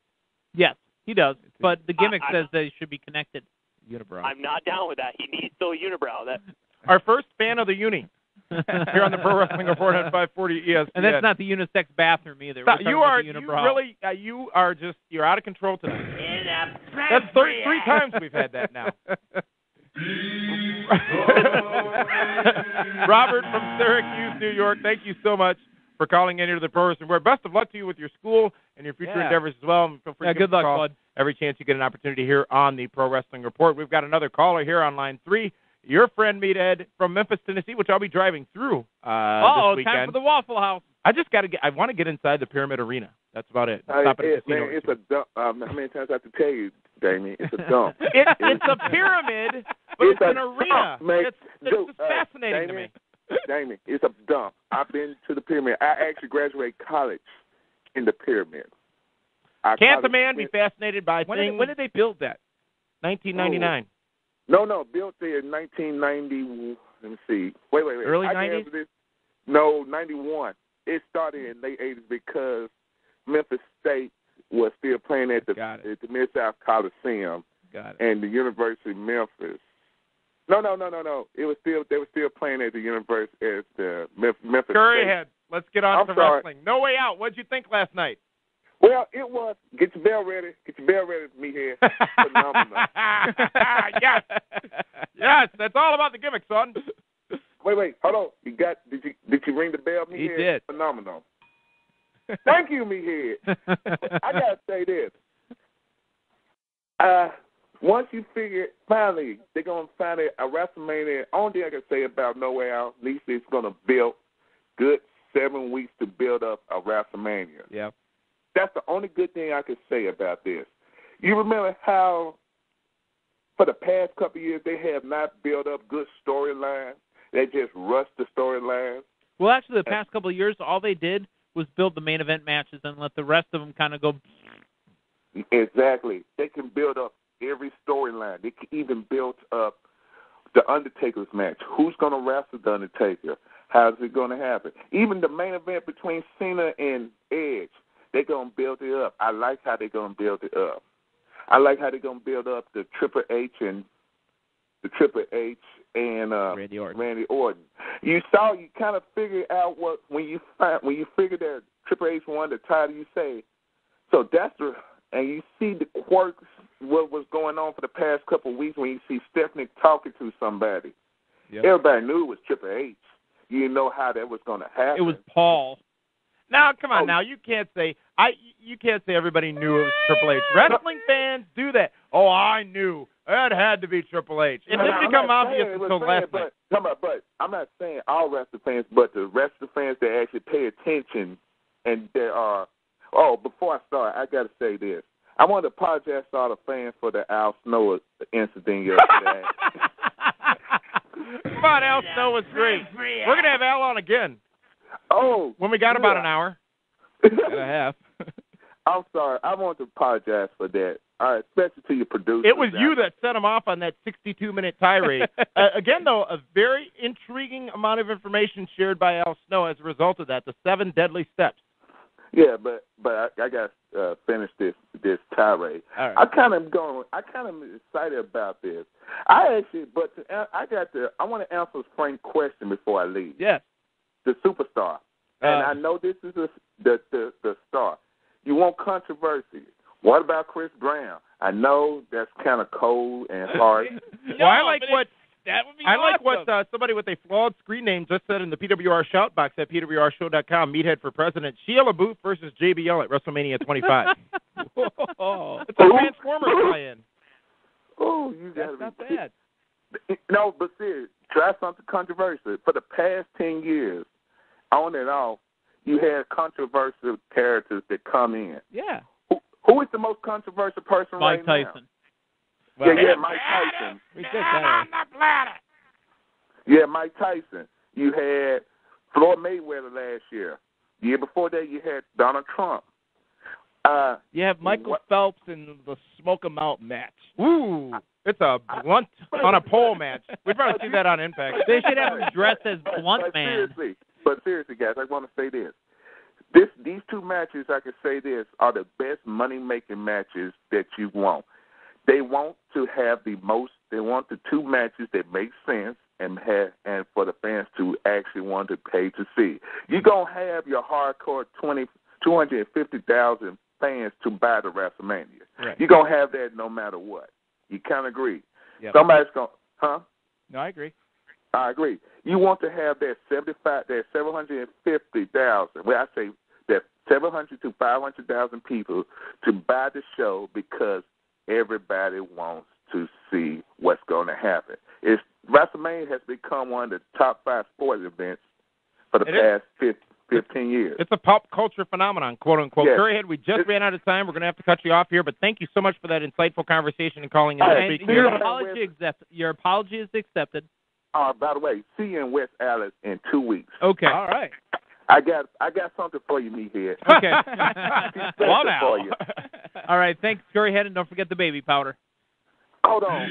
Yes, he does. But the gimmick I- I- says they should be connected. Unibrow. I'm not down with that. He needs still a unibrow. That Our first fan of the uni here on the Pro Wrestling Report on five forty E S P N. And that's not the unisex bathroom either. Stop. We're talking You about are the you unibrow. really uh, you are just you're out of control tonight. That's three three times we've had that now. Robert from Syracuse, New York, thank you so much for calling in here to the Pro Wrestling Report. Best of luck to you with your school and your future Yeah. endeavors as well. And feel free Yeah, to give good us a luck, call bud. every chance you get an opportunity here on the Pro Wrestling Report. We've got another caller here on line three. Your friend Meathead from Memphis, Tennessee, which I'll be driving through uh, Uh-oh, this time weekend. for the Waffle House. I just got to get. I want to get inside the Pyramid Arena. That's about it. Uh, Stop at a it, casino man, or it's two. a dump. Um, how many times I have to tell you, Damien? It's a dump. It, it's a pyramid, but it's, It's a an arena. dump, man. It's, it's Dude, just uh, fascinating Damien, to me. Damien, it's a dump. I've been to the pyramid. I actually graduated college in the pyramid. I Can't a college man be went- fascinated by When things? did, when did they build that? nineteen ninety-nine. No, no, built there in nineteen ninety. Let me see. Wait, wait, wait. Early I can nineties? answer this. No, ninety-one. It started in late eighties because Memphis State was still playing at the Got it. at the Mid South Coliseum Got it. and the University of Memphis. No, no, no, no, no. It was still they were still playing at the University at the Memphis. Memphis Curry State. ahead. Let's get on I'm to sorry. wrestling. No Way Out. What'd you think last night? Well, it was. Get your bell ready. Get your bell ready, me here. Phenomenal. yes. Yes. That's all about the gimmick, son. Wait, wait, hold on. You got? Did you did you ring the bell, me He here? did. Phenomenal. Thank you, me here. I gotta say this. Uh, once you figure, finally, they're gonna find a, a WrestleMania. Only thing I can say about No Way Out, at least it's gonna build good seven weeks to build up a WrestleMania. Yeah. That's the only good thing I can say about this. You remember how for the past couple of years, they have not built up good storylines. They just rushed the storylines. Well, actually, the past couple of years, all they did was build the main event matches and let the rest of them kind of go. Exactly. They can build up every storyline. They can even build up the Undertaker's match. Who's going to wrestle the Undertaker? How's it going to happen? Even the main event between Cena and Edge, they're going to build it up. I like how they're going to build it up. I like how they're going to build up the Triple H and the Triple H and uh, Randy Orton. Randy Orton. You saw, you kind of figured out what when you find when you figured that Triple H won the title. You say, so that's the and you see the quirks what was going on for the past couple of weeks when you see Stephanie talking to somebody. Yep. Everybody knew it was Triple H. You didn't know how that was going to happen. It was Paul. Now, come on, oh. now you can't say I. You can't say everybody knew it was Triple H. Wrestling fans do that. Oh, I knew it had to be Triple H. It didn't I'm become not obvious until saying, last but, night. Come on, but I'm not saying all wrestling fans, but the wrestling fans that actually pay attention, and there are. Oh, before I start, I got to say this. I want to apologize to all the fans for the Al Snow incident yesterday. Come on, Al Snow was great. We're going to have Al on again. Oh. When we got yeah. about an hour and a half. I'm sorry. I want to apologize for that. All right, especially to your producer. It was you that set him off on that sixty-two minute tirade. uh, again, though, a very intriguing amount of information shared by Al Snow as a result of that, the seven deadly steps. Yeah, but but I, I got to uh, finish this this tirade. All right. I kind of going. I kind of excited about this. I actually, but to, I got to. I want to answer Frank's question before I leave. Yes. The superstar, and Uh, I know this is a, the the the star. You want controversy? What about Chris Brown? I know that's kind of cold and hard. Well, I like what that would be I like awesome. what uh, somebody with a flawed screen name just said in the P W R shout box at P W R show dot com. Meathead for president. Shia LaBeouf versus J B L at WrestleMania twenty-five. Oh, It's a Transformers tie-in. Oh, you that's gotta not be bad. No, but seriously, try something controversial. For the past ten years, on and off, you had controversial characters that come in. Yeah. Who, who is the most controversial person Mike right Tyson. now? Yeah, yeah, Mike Tyson. We said that. Yeah, Mike Tyson. You had Floyd Mayweather last year. The year before that, you had Donald Trump. Uh, You have Michael what? Phelps in the Smoke 'em Out match. Ooh, it's a blunt on a pole match. We'd probably see that on Impact. They should have him dressed as but, Blunt but Man. Seriously, but seriously, guys, I want to say this. This, these two matches, I can say this, are the best money-making matches that you want. They want to have the most. They want the two matches that make sense and have, and for the fans to actually want to pay to see. You're gonna have your hardcore twenty, two hundred and fifty thousand fans to buy the WrestleMania. Right. You're gonna have that no matter what. You kind of agree. Yep. Somebody's gonna, huh? No, I agree. I agree. You want to have that seventy-five, that seven hundred and fifty thousand. Well, I say that seven hundred to five hundred thousand people to buy the show because everybody wants to see what's going to happen. It's WrestleMania has become one of the top five sports events for the It past fifteen, fifteen years. It's a pop culture phenomenon, quote unquote. Yes. Curryhead, we just It's, ran out of time. We're going to have to cut you off here, but thank you so much for that insightful conversation and calling in. All and right, speaking see Your you here. later. apology, accept, your apology is accepted. uh, by the way, see you in West Allis in two weeks. Okay. All right. I got I got something for you, meathead. Okay. Well, now. For you. All right. Thanks, Curryhead, and don't forget the baby powder. Hold on.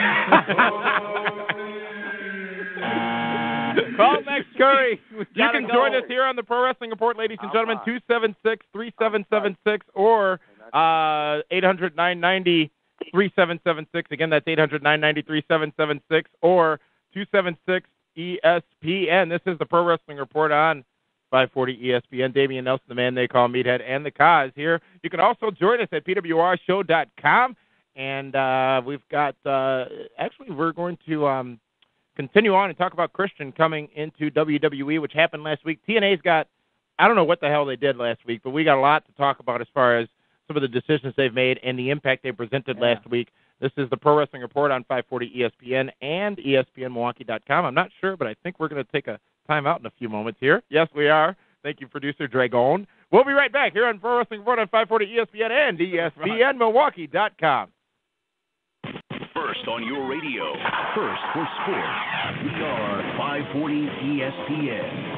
Call next, Curry. You can go. join us here on the Pro Wrestling Report, ladies and gentlemen, two seven six, three seven seven six or uh, eight hundred, nine ninety, three seven seven six. Again, that's eight hundred, nine ninety, three seven seven six or two seven six E S P N. This is the Pro Wrestling Report on five forty E S P N. Damian Nelson, the man they call Meathead, and the Cause here. You can also join us at P W R show dot com. And uh, we've got, uh, actually, we're going to um, continue on and talk about Christian coming into W W E, which happened last week. T N A's got, I don't know what the hell they did last week, but we got a lot to talk about as far as some of the decisions they've made and the impact they presented Yeah. last week. This is the Pro Wrestling Report on five forty E S P N and E S P N Milwaukee dot com. I'm not sure, but I think we're going to take a time out in a few moments here. Yes, we are. Thank you, producer Dragon. We'll be right back here on Pro Wrestling Report on five forty E S P N and E S P N Milwaukee dot com. First First on your radio. First for sports. We are five forty E S P N.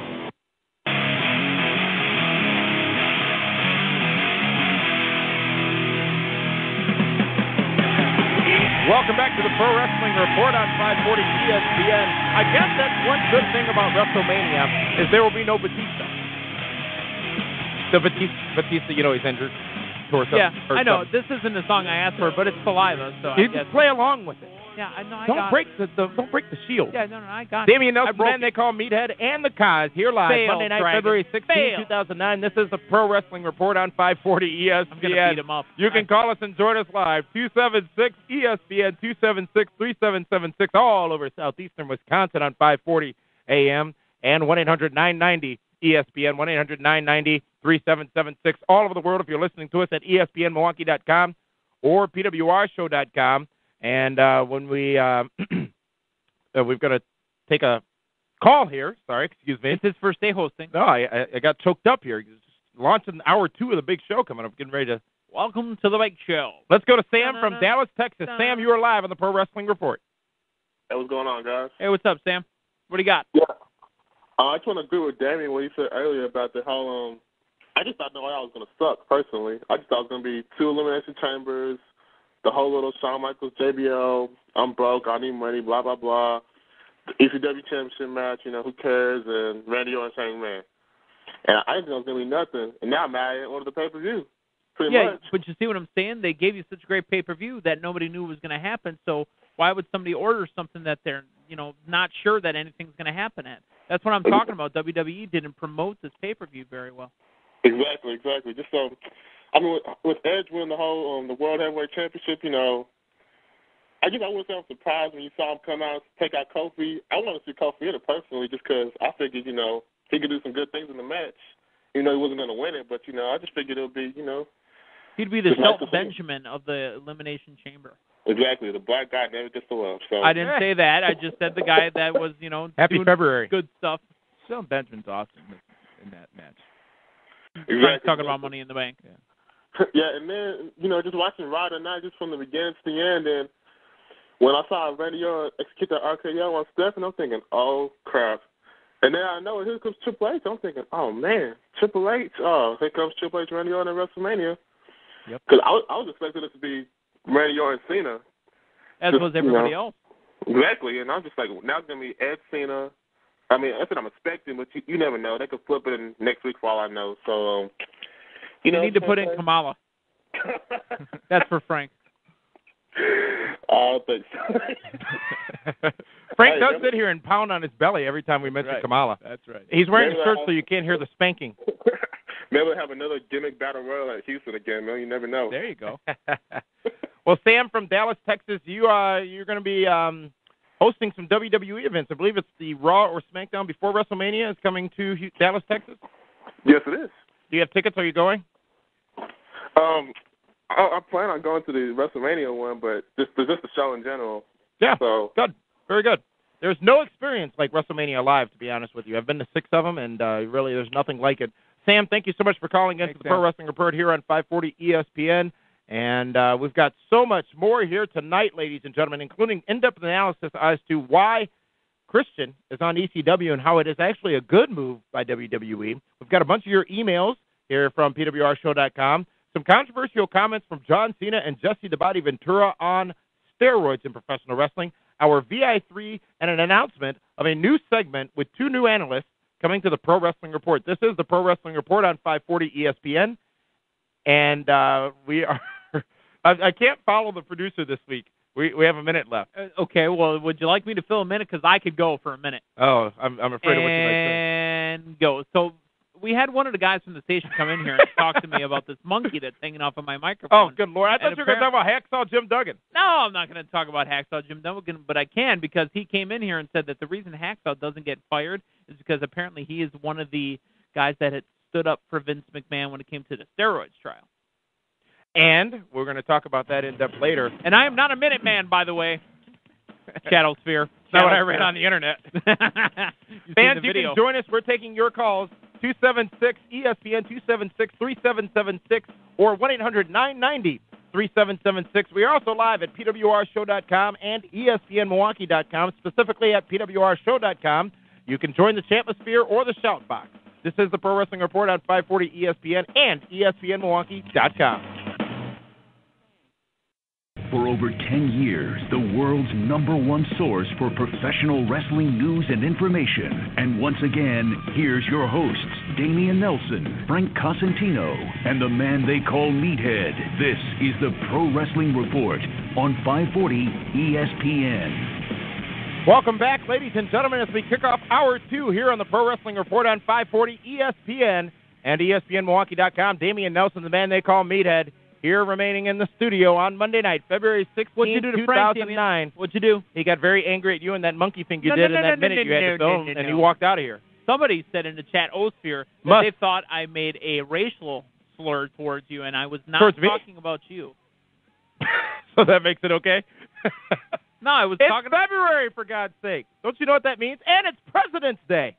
Welcome back to the Pro Wrestling Report on five forty E S P N. I guess that's one good thing about WrestleMania is there will be no Batista. The Batista, Batista you know, he's injured. Torso, yeah, I know. Something. This isn't the song I asked for, but it's saliva, so you I guess. play along with it. Yeah, I know. I don't got break it. the, the don't break the shield. Yeah, no, no, I got Damian it. Nelson, man, they call Meathead, and the Kaz here live Fail, Monday night, Dragon. February sixteenth, two thousand nine. This is the Pro Wrestling Report on five forty E S P N. I'm gonna beat him up. You can call us and join us live two seven six E S P N two seven six three seven seven six all over southeastern Wisconsin on five forty A M and one eight hundred nine ninety E S P N one eight hundred nine ninety three seven seven six all over the world if you're listening to us at E S P N Milwaukee dot com or P W R show dot com. And uh, when we uh, uh, we've got to take a call here. Sorry, excuse me. It's his first day hosting. No, I, I, I got choked up here. Launching hour two of the big show coming up. Getting ready to. Welcome to the big show. Let's go to Sam Da-na-na. from Dallas, Texas. Da-na. Sam, you are live on the Pro Wrestling Report. Hey, what's going on, guys? Hey, what's up, Sam? What do you got? Yeah. Uh, I just want to agree with Damian what he said earlier about the how um. I just thought No Way Out was going to suck, personally. I just thought it was going to be two elimination chambers, the whole little Shawn Michaels, J B L, I'm broke, I need money, blah, blah, blah. The E C W championship match, you know, who cares, and Randy Orton saying, man. And I didn't know it was going to be nothing. And now I'm mad at order the pay-per-view, pretty yeah, much. but you see what I'm saying? They gave you such a great pay-per-view that nobody knew was going to happen, so why would somebody order something that they're, you know, not sure that anything's going to happen at? That's what I'm talking about. W W E didn't promote this pay-per-view very well. Exactly, exactly. Just um, I mean, with, with Edge winning the whole um, the World Heavyweight Championship, you know, I guess I wouldn't say I'm surprised when you saw him come out take out Kofi. I want to see Kofi in it personally, just because I figured, you know, he could do some good things in the match. You know, he wasn't going to win it, but you know, I just figured it would be, you know, he'd be the Shelton nice Benjamin of the Elimination Chamber. Exactly, the black guy never gets the love. So I didn't say that. I just said the guy that was, you know, Happy doing February. good stuff. Shelton Benjamin's awesome in that match. Exactly. Talking about Money in the Bank. Yeah. yeah, and then, you know, just watching Raw tonight, just from the beginning to the end, and when I saw Randy Orton execute the R K O on Stephen, I'm thinking, oh, crap. And then I know here comes Triple H. I'm thinking, oh, man, Triple H. Oh, here comes Triple H, Randy Orton at WrestleMania. Yep. Because I was, I was expecting it to be Randy Orton Cena. As just, was everybody you know, else. Exactly, and I'm just like, now it's going to be Ed Cena. I mean, that's what I'm expecting, but you, you never know. They could flip it in next week for all I know. So, um, you, You know, need to put in Kamala. That's for Frank. Oh, thanks. Frank Hey, does remember- sit here and pound on his belly every time we mention Right. Kamala. That's right. He's wearing Maybe a shirt I'll- so you can't hear the spanking. Maybe we'll have another gimmick battle royal at Houston again, man. You never know. There you go. Well, Sam from Dallas, Texas, you uh you're going to be um, hosting some W W E events. I believe it's the Raw or SmackDown before WrestleMania is coming to Hu- Dallas, Texas. Yes, it is. Do you have tickets? Are you going? Um, I, I plan on going to the WrestleMania one, but just just the show in general. Yeah. So Good. Very good. There's no experience like WrestleMania Live, to be honest with you. I've been to six of them, and uh, really there's nothing like it. Sam, thank you so much for calling in Thanks, to the Pro Sam. Wrestling Report here on five forty E S P N. And uh, we've got so much more here tonight, ladies and gentlemen, including in-depth analysis as to why Christian is on E C W and how it is actually a good move by W W E. We've got a bunch of your emails here from P W R show dot com. Some controversial comments from John Cena and Jesse the Body Ventura on steroids in professional wrestling. Our V I three and an announcement of a new segment with two new analysts coming to the Pro Wrestling Report. This is the Pro Wrestling Report on five forty E S P N. And uh, we are I, I can't follow the producer this week. We we have a minute left. Uh, okay, well, would you like me to fill a minute? Because I could go for a minute. Oh, I'm I'm afraid of what you might say. And go. So we had one of the guys from the station come in here and talk to me about this monkey that's hanging off of my microphone. Oh, good Lord. I thought And you were going to talk about Hacksaw Jim Duggan. No, I'm not going to talk about Hacksaw Jim Duggan, but I can because he came in here and said that the reason Hacksaw doesn't get fired is because apparently he is one of the guys that had stood up for Vince McMahon when it came to the steroids trial. And we're going to talk about that in depth later. And I am not a minute man, by the way. Shadowsphere. That's not what I read on the internet. Fans, you can join us. We're taking your calls. two seven six E S P N, two seven six three seven seven six, or one eight hundred nine ninety three seven seven six. We are also live at P W R show dot com and E S P N Milwaukee dot com, specifically at P W R show dot com. You can join the Champosphere or the Shout Box. This is the Pro Wrestling Report on five forty E S P N and E S P N Milwaukee dot com. For over ten years, the world's number one source for professional wrestling news and information. And once again, here's your hosts, Damian Nelson, Frank Cosentino, and the man they call Meathead. This is the Pro Wrestling Report on five forty E S P N. Welcome back, ladies and gentlemen, as we kick off hour two here on the Pro Wrestling Report on five forty E S P N and E S P N Milwaukee dot com. Damian Nelson, the man they call Meathead, here remaining in the studio on Monday night, February sixteenth, two thousand nine. What'd you do? He got very angry at you and that monkey thing you no, did no, in no, that no, minute no, you had no, to film, no, no, and no. you walked out of here. Somebody said in the chat, Osphere, that Must. they thought I made a racial slur towards you, and I was not Towards me? talking about you. So that makes it okay? No, I was it's talking February, for God's sake. Don't you know what that means? And it's President's Day.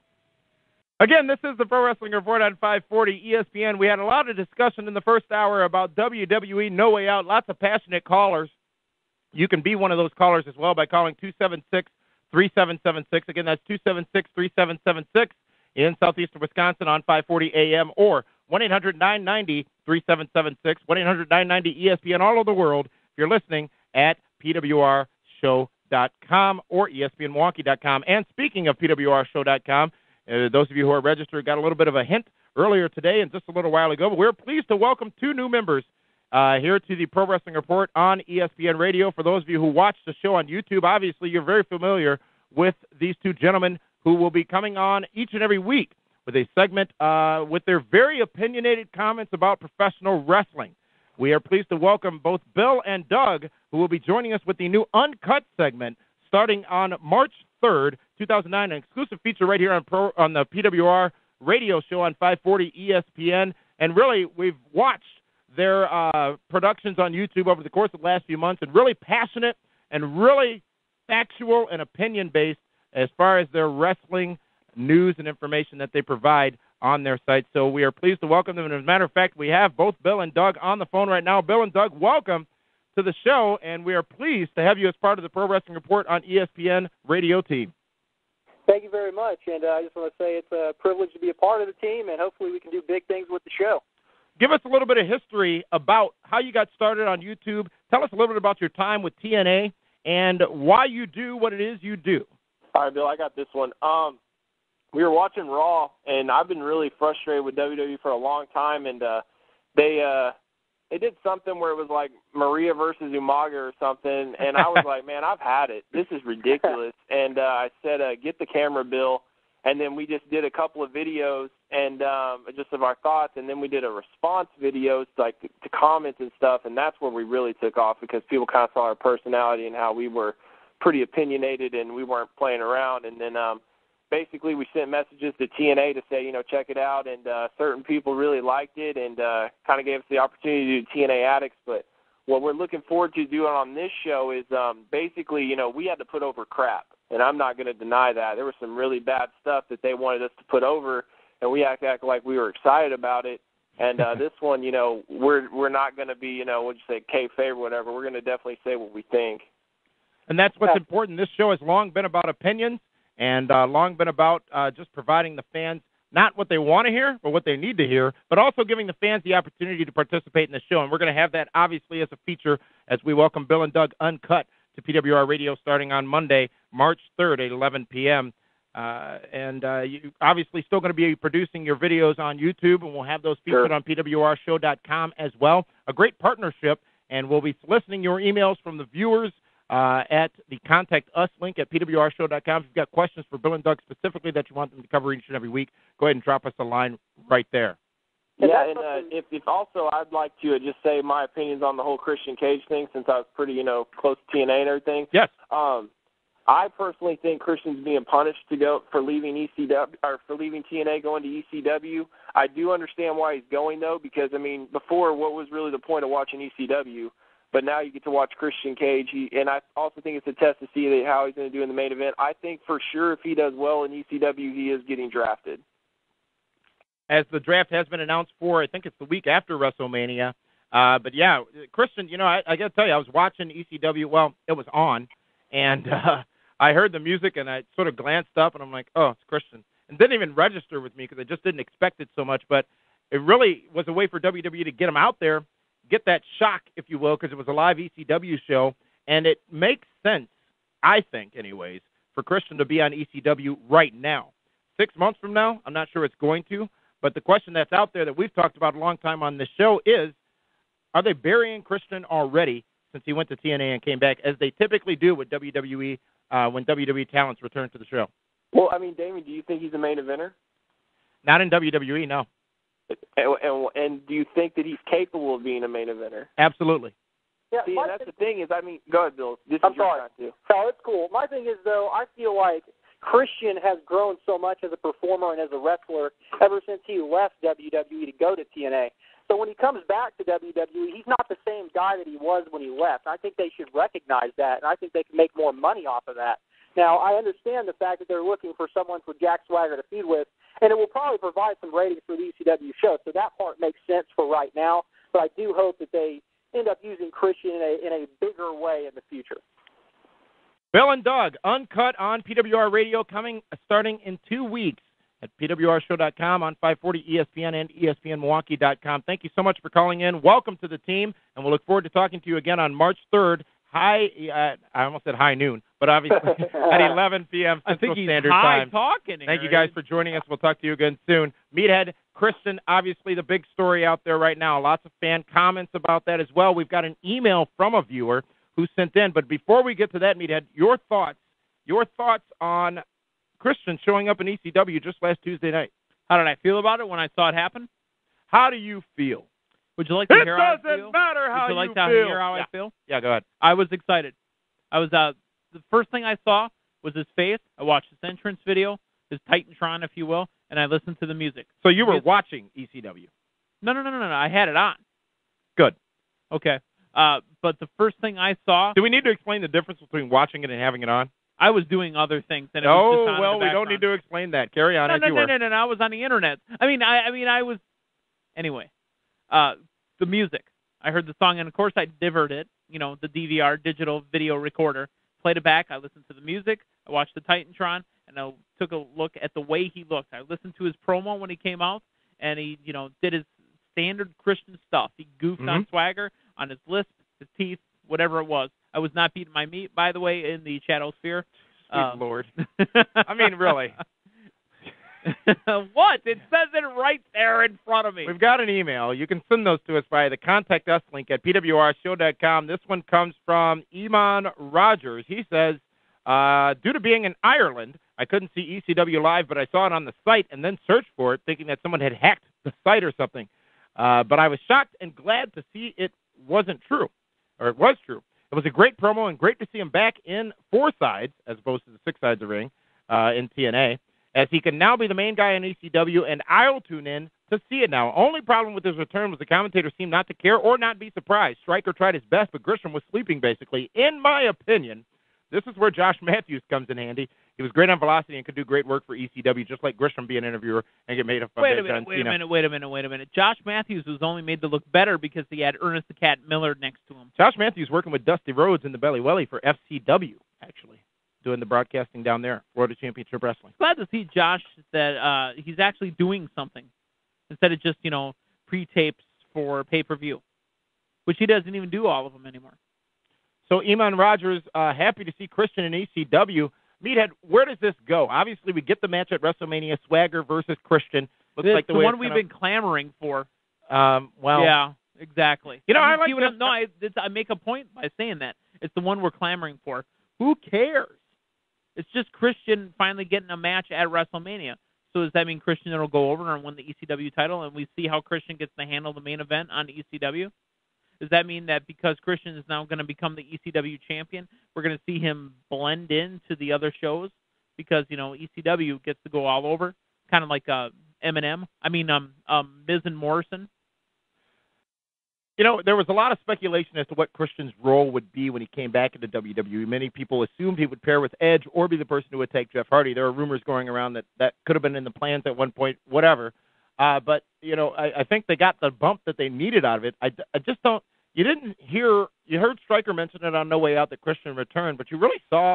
Again, this is the Pro Wrestling Report on five forty E S P N. We had a lot of discussion in the first hour about W W E No Way Out. Lots of passionate callers. You can be one of those callers as well by calling two seven six, three seven seven six. Again, that's two seven six, three seven seven six in southeastern Wisconsin on five forty A M or one eight hundred, nine nine zero, three seven seven six, one eight hundred, nine nine zero, E S P N all over the world. If you're listening at P W R show dot com or E S P N Milwaukee dot com. And speaking of P W R show dot com, Uh, those of you who are registered got a little bit of a hint earlier today and just a little while ago, but we're pleased to welcome two new members uh, here to the Pro Wrestling Report on E S P N Radio. For those of you who watch the show on YouTube, obviously you're very familiar with these two gentlemen who will be coming on each and every week with a segment uh, with their very opinionated comments about professional wrestling. We are pleased to welcome both Bill and Doug, who will be joining us with the new Uncut segment starting on March third, two thousand nine, an exclusive feature right here on Pro, on the P W R radio show on five forty E S P N. And really, we've watched their uh, productions on YouTube over the course of the last few months, and really passionate and really factual and opinion-based as far as their wrestling news and information that they provide on their site. So we are pleased to welcome them. And as a matter of fact, we have both Bill and Doug on the phone right now. Bill and Doug, welcome to the show, and we are pleased to have you as part of the Pro Wrestling Report on E S P N radio team. Thank you very much, and uh, I just want to say it's a privilege to be a part of the team, and hopefully we can do big things with the show. Give us a little bit of history about how you got started on YouTube. Tell us a little bit about your time with T N A and why you do what it is you do. All right, Bill, I got this one. Um, we were watching Raw, and I've been really frustrated with W W E for a long time, and uh, they uh, they did something where it was like Maria versus Umaga or something, and I was like, man, I've had it. This is ridiculous. And uh, I said, uh, get the camera, Bill. And then we just did a couple of videos and um, just of our thoughts, and then we did a response videos like to, to comments and stuff, and that's where we really took off because people kind of saw our personality and how we were pretty opinionated and we weren't playing around. And then um, basically we sent messages to T N A to say, you know, check it out, and uh, certain people really liked it and uh, kind of gave us the opportunity to do T N A Addicts. But what we're looking forward to doing on this show is um, basically, you know, we had to put over crap, and I'm not going to deny that. There was some really bad stuff that they wanted us to put over, and we act, act like we were excited about it. And uh, this one, you know, we're we're not going to be, you know, what you say, kayfabe or whatever. We're going to definitely say what we think. And that's what's important. This show has long been about opinions and uh, long been about uh, just providing the fans not what they want to hear, but what they need to hear, but also giving the fans the opportunity to participate in the show. And we're going to have that, obviously, as a feature as we welcome Bill and Doug Uncut to P W R Radio starting on Monday, March third at eleven p.m. Uh, and uh, you obviously still going to be producing your videos on YouTube, and we'll have those featured Sure. on P W R show dot com as well. A great partnership, and we'll be soliciting your emails from the viewers uh, at the Contact Us link at P W R show dot com. If you've got questions for Bill and Doug specifically that you want them to cover each and every week, go ahead and drop us a line right there. Yeah, and uh, if, if also I'd like to just say my opinions on the whole Christian Cage thing, since I was pretty, you know, close to T N A and everything. Yes. Um, I personally think Christian's being punished to go for leaving E C W or for leaving T N A going to E C W. I do understand why he's going though, because I mean, before what was really the point of watching E C W? But now you get to watch Christian Cage, he, and I also think it's a test to see that how he's going to do in the main event. I think for sure if he does well in E C W, he is getting drafted. As the draft has been announced for, I think it's the week after WrestleMania, Uh, but, yeah, Christian, you know, I, I got to tell you, I was watching E C W. Well, it was on, and uh, I heard the music, and I sort of glanced up, and I'm like, oh, it's Christian. And didn't even register with me because I just didn't expect it so much. But it really was a way for W W E to get him out there, get that shock, if you will, because it was a live E C W show. And it makes sense, I think, anyways, for Christian to be on E C W right now. Six months from now, I'm not sure it's going to. But the question that's out there that we've talked about a long time on this show is, are they burying Christian already since he went to T N A and came back, as they typically do with W W E uh, when W W E talents return to the show? Well, I mean, Damien, do you think he's a main eventer? Not in W W E, no. And, and, and do you think that he's capable of being a main eventer? Absolutely. Yeah, See, my and that's thing, the thing is, I mean, go ahead, Bill. This I'm is your sorry. time, too. No, it's cool. My thing is, though, I feel like Christian has grown so much as a performer and as a wrestler ever since he left W W E to go to T N A. So when he comes back to W W E, he's not the same guy that he was when he left. I think they should recognize that, and I think they can make more money off of that. Now, I understand the fact that they're looking for someone for Jack Swagger to feud with, and it will probably provide some ratings for the E C W show, so that part makes sense for right now, but I do hope that they end up using Christian in a, in a bigger way in the future. Bill and Doug, Uncut on P W R Radio, coming starting in two weeks at P W R show dot com, on five forty E S P N and E S P N Milwaukee dot com. Thank you so much for calling in. Welcome to the team, and we'll look forward to talking to you again on March third, high, uh, I almost said high noon, but obviously at eleven p.m. I Central think he's Standard high Time. talking here. Thank you guys for joining us. We'll talk to you again soon. Meathead, Christian, obviously the big story out there right now. Lots of fan comments about that as well. We've got an email from a viewer who sent in, but before we get to that, Meathead, your thoughts, your thoughts on Christian showing up in E C W just last Tuesday night. How did I feel about it when I saw it happen? How do you feel? Would you like to it hear how I doesn't feel? matter how Would you like you to feel. hear how yeah. I feel? Yeah, go ahead. I was excited. I was uh the first thing I saw was his face. I watched his entrance video, his Titantron, if you will, and I listened to the music. So you were Music. watching E C W? No, no, no, no, no. I had it on. Good. Okay. Uh, but the first thing I saw. Do we need to explain the difference between watching it and having it on? I was doing other things. And it oh, was just on well, in the we don't need to explain that. Carry on no, as no, you no, were. no, no, no. I was on the internet. I mean, I, I mean, I was. Anyway, uh, the music. I heard the song, and of course, I diverted it. You know, the D V R, digital video recorder. Played it back. I listened to the music. I watched the Titantron, and I took a look at the way he looked. I listened to his promo when he came out, and he, you know, did his standard Christian stuff. He goofed mm-hmm. on Swagger, on his lisp, his teeth, whatever it was. I was not beating my meat, by the way, in the Shadow Sphere. Sweet um, Lord. I mean, really. What? It says it right there in front of me. We've got an email. You can send those to us via the Contact Us link at P W R show dot com. This one comes from Eamon Rogers. He says, uh, due to being in Ireland, I couldn't see E C W live, but I saw it on the site and then searched for it, thinking that someone had hacked the site or something. Uh, but I was shocked and glad to see it wasn't true, or it was true. It was a great promo and great to see him back in four sides as opposed to the six sides of the ring uh, in T N A, as he can now be the main guy in E C W, and I'll tune in to see it now. Only problem with his return was the commentators seemed not to care or not be surprised. Stryker tried his best, but Grisham was sleeping, basically. In my opinion, this is where Josh Matthews comes in handy. He was great on Velocity and could do great work for E C W, just like Grisham be an interviewer and get made up of Wait a John minute, wait Cena. a minute, wait a minute, wait a minute. Josh Matthews was only made to look better because he had Ernest the Cat Miller next to him. Josh Matthews working with Dusty Rhodes in the Belly Welly for F C W, actually, doing the broadcasting down there, Florida Championship Wrestling. Glad to see Josh that uh, he's actually doing something instead of just, you know, pre-tapes for pay-per-view, which he doesn't even do all of them anymore. So Eamon Rogers, uh, happy to see Christian in E C W. Meathead, where does this go? Obviously, we get the match at WrestleMania, Swagger versus Christian. Looks it's like the, the way one it's we've gonna... been clamoring for. Um, well, yeah, exactly. You know, I, I like see what I'm, no, I, it's, I make a point by saying that. It's the one we're clamoring for. Who cares? It's just Christian finally getting a match at WrestleMania. So does that mean Christian will go over and win the E C W title, and we see how Christian gets to handle the main event on E C W? Does that mean that because Christian is now going to become the E C W champion, we're going to see him blend into the other shows? Because, you know, E C W gets to go all over, kind of like uh, Eminem. I mean, um, um, Miz and Morrison. You know, there was a lot of speculation as to what Christian's role would be when he came back into W W E. Many people assumed he would pair with Edge or be the person who would take Jeff Hardy. There are rumors going around that that could have been in the plans at one point, whatever. Uh, but, you know, I, I think they got the bump that they needed out of it. I, I just don't – you didn't hear – you heard Stryker mention it on No Way Out that Christian returned, but you really saw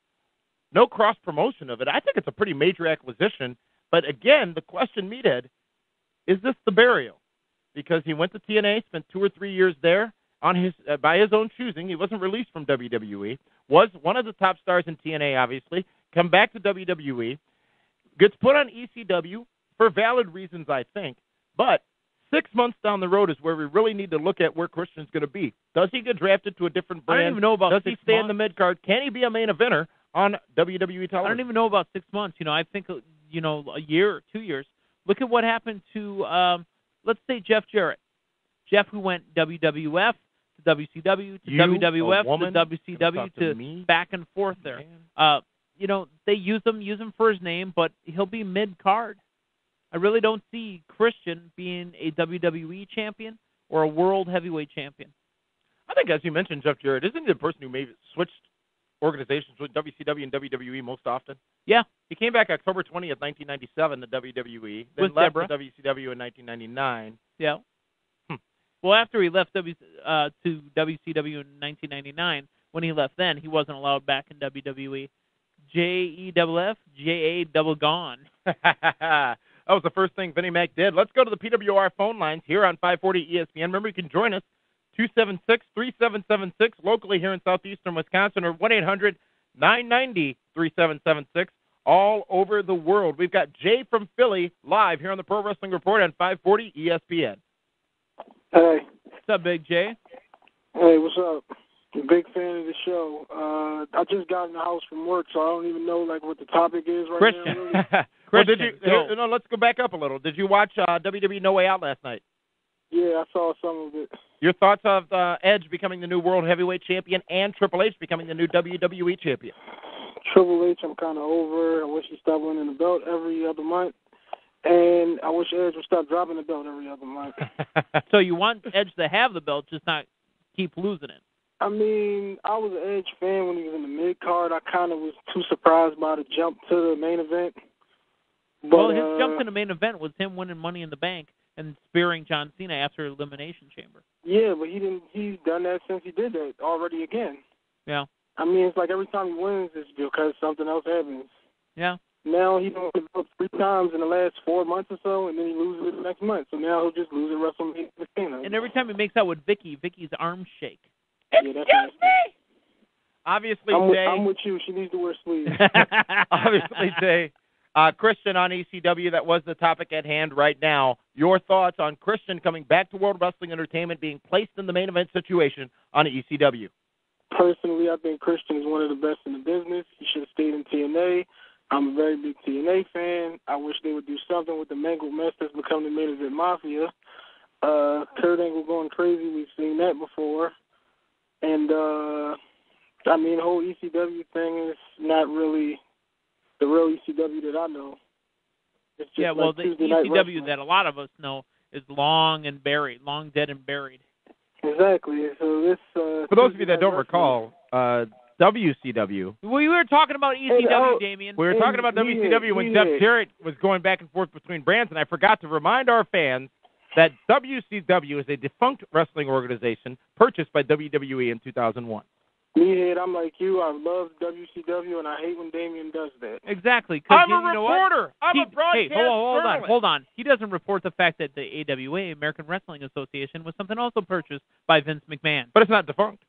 no cross-promotion of it. I think it's a pretty major acquisition. But, again, the question, Meathead, is this the burial? Because he went to T N A, spent two or three years there on his uh, by his own choosing. He wasn't released from W W E, was one of the top stars in T N A, obviously, come back to W W E, gets put on E C W for valid reasons, I think. But six months down the road is where we really need to look at where Christian's going to be. Does he get drafted to a different brand? I don't even know about Does six he stay months. in the mid-card? Can he be a main eventer on W W E television? I don't even know about six months. You know, I think, you know, a year or two years. Look at what happened to, um, let's say, Jeff Jarrett. Jeff, who went W W F to W C W to You, W W F a woman, to W C W to to me? back and forth there. Uh, you know, they use him, use him for his name, but he'll be mid-card. I really don't see Christian being a W W E champion or a world heavyweight champion. I think, as you mentioned, Jeff Jarrett, isn't he the person who maybe switched organizations with W C W and W W E most often? Yeah. He came back October twentieth, nineteen ninety-seven to W W E, then With left Deborah. to W C W in nineteen ninety-nine. Yeah. Hmm. Well, after he left w, uh, to W C W in nineteen ninety-nine, when he left then, he wasn't allowed back in W W E. J E F F, J A double gone. That was the first thing Vinnie Mac did. Let's go to the P W R phone lines here on five forty E S P N. Remember, you can join us, two seven six, three seven seven six, locally here in southeastern Wisconsin, or one eight hundred, nine nine zero, three seven seven six, all over the world. We've got Jay from Philly live here on the Pro Wrestling Report on five forty E S P N. Hey. What's up, Big Jay? Hey, what's up? I'm a big fan of the show. Uh, I just got in the house from work, so I don't even know like what the topic is right Christian. now. Really. Well, did you? Go. Here, no, let's go back up a little. Did you watch uh, W W E No Way Out last night? Yeah, I saw some of it. Your thoughts of uh, Edge becoming the new World Heavyweight Champion and Triple H becoming the new W W E Champion? Triple H, I'm kind of over. I wish he stopped winning the belt every other month. And I wish Edge would stop dropping the belt every other month. So you want Edge to have the belt, just not keep losing it. I mean, I was an Edge fan when he was in the mid-card. I kind of was too surprised by the jump to the main event. But, well, his uh, jump to the main event was him winning Money in the Bank and spearing John Cena after Elimination Chamber. Yeah, but he didn't. He's done that since he did that already again. Yeah. I mean, it's like every time he wins, it's because something else happens. Yeah. Now he don't up three times in the last four months or so, and then he loses it the next month. So now he'll just lose at WrestleMania with Cena. And every time he makes out with Vicky, Vicky's arms shake. Yeah, that's Excuse me. Obviously, I'm with, Jay. I'm with you. She needs to wear sleeves. Obviously, Jay. Uh, Christian on E C W, that was the topic at hand right now. Your thoughts on Christian coming back to World Wrestling Entertainment, being placed in the main event situation on E C W? Personally, I think Christian is one of the best in the business. He should have stayed in T N A. I'm a very big T N A fan. I wish they would do something with the mangled mess that's become the main event mafia. Uh, Kurt Angle going crazy. We've seen that before. And, uh, I mean, the whole E C W thing is not really the real E C W that I know. It's just yeah, well, like the Tuesday E Night C W Wrestling. that a lot of us know is long and buried, long dead and buried. Exactly. So this. Uh, For those of you Tuesday that don't Night recall, uh, W C W. We were talking about E C W, Hey, oh, Damien. We were Hey, talking about we W C W did, when we Jeff did. Jarrett was going back and forth between brands, and I forgot to remind our fans that W C W is a defunct wrestling organization purchased by W W E in two thousand one. Meathead, I'm like you. I love W C W, and I hate when Damien does that. Exactly. 'Cause I'm you, a you know reporter. What? I'm he, a broadcast Hey, hold on, hold on, journalist. hold on. He doesn't report the fact that the A W A, American Wrestling Association, was something also purchased by Vince McMahon. But it's not defunct.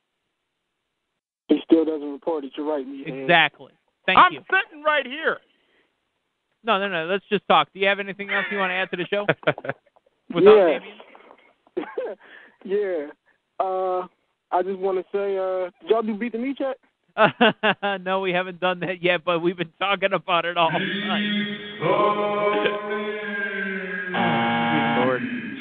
He still doesn't report it. You're right, Meathead. Exactly. Thank I'm you. sitting right here. No, no, no. Let's just talk. Do you have anything else you want to add to the show? Without Yeah. Damien? yeah. Uh, I just want to say, uh, did y'all do Beat the Meat yet? No, we haven't done that yet, but we've been talking about it all night.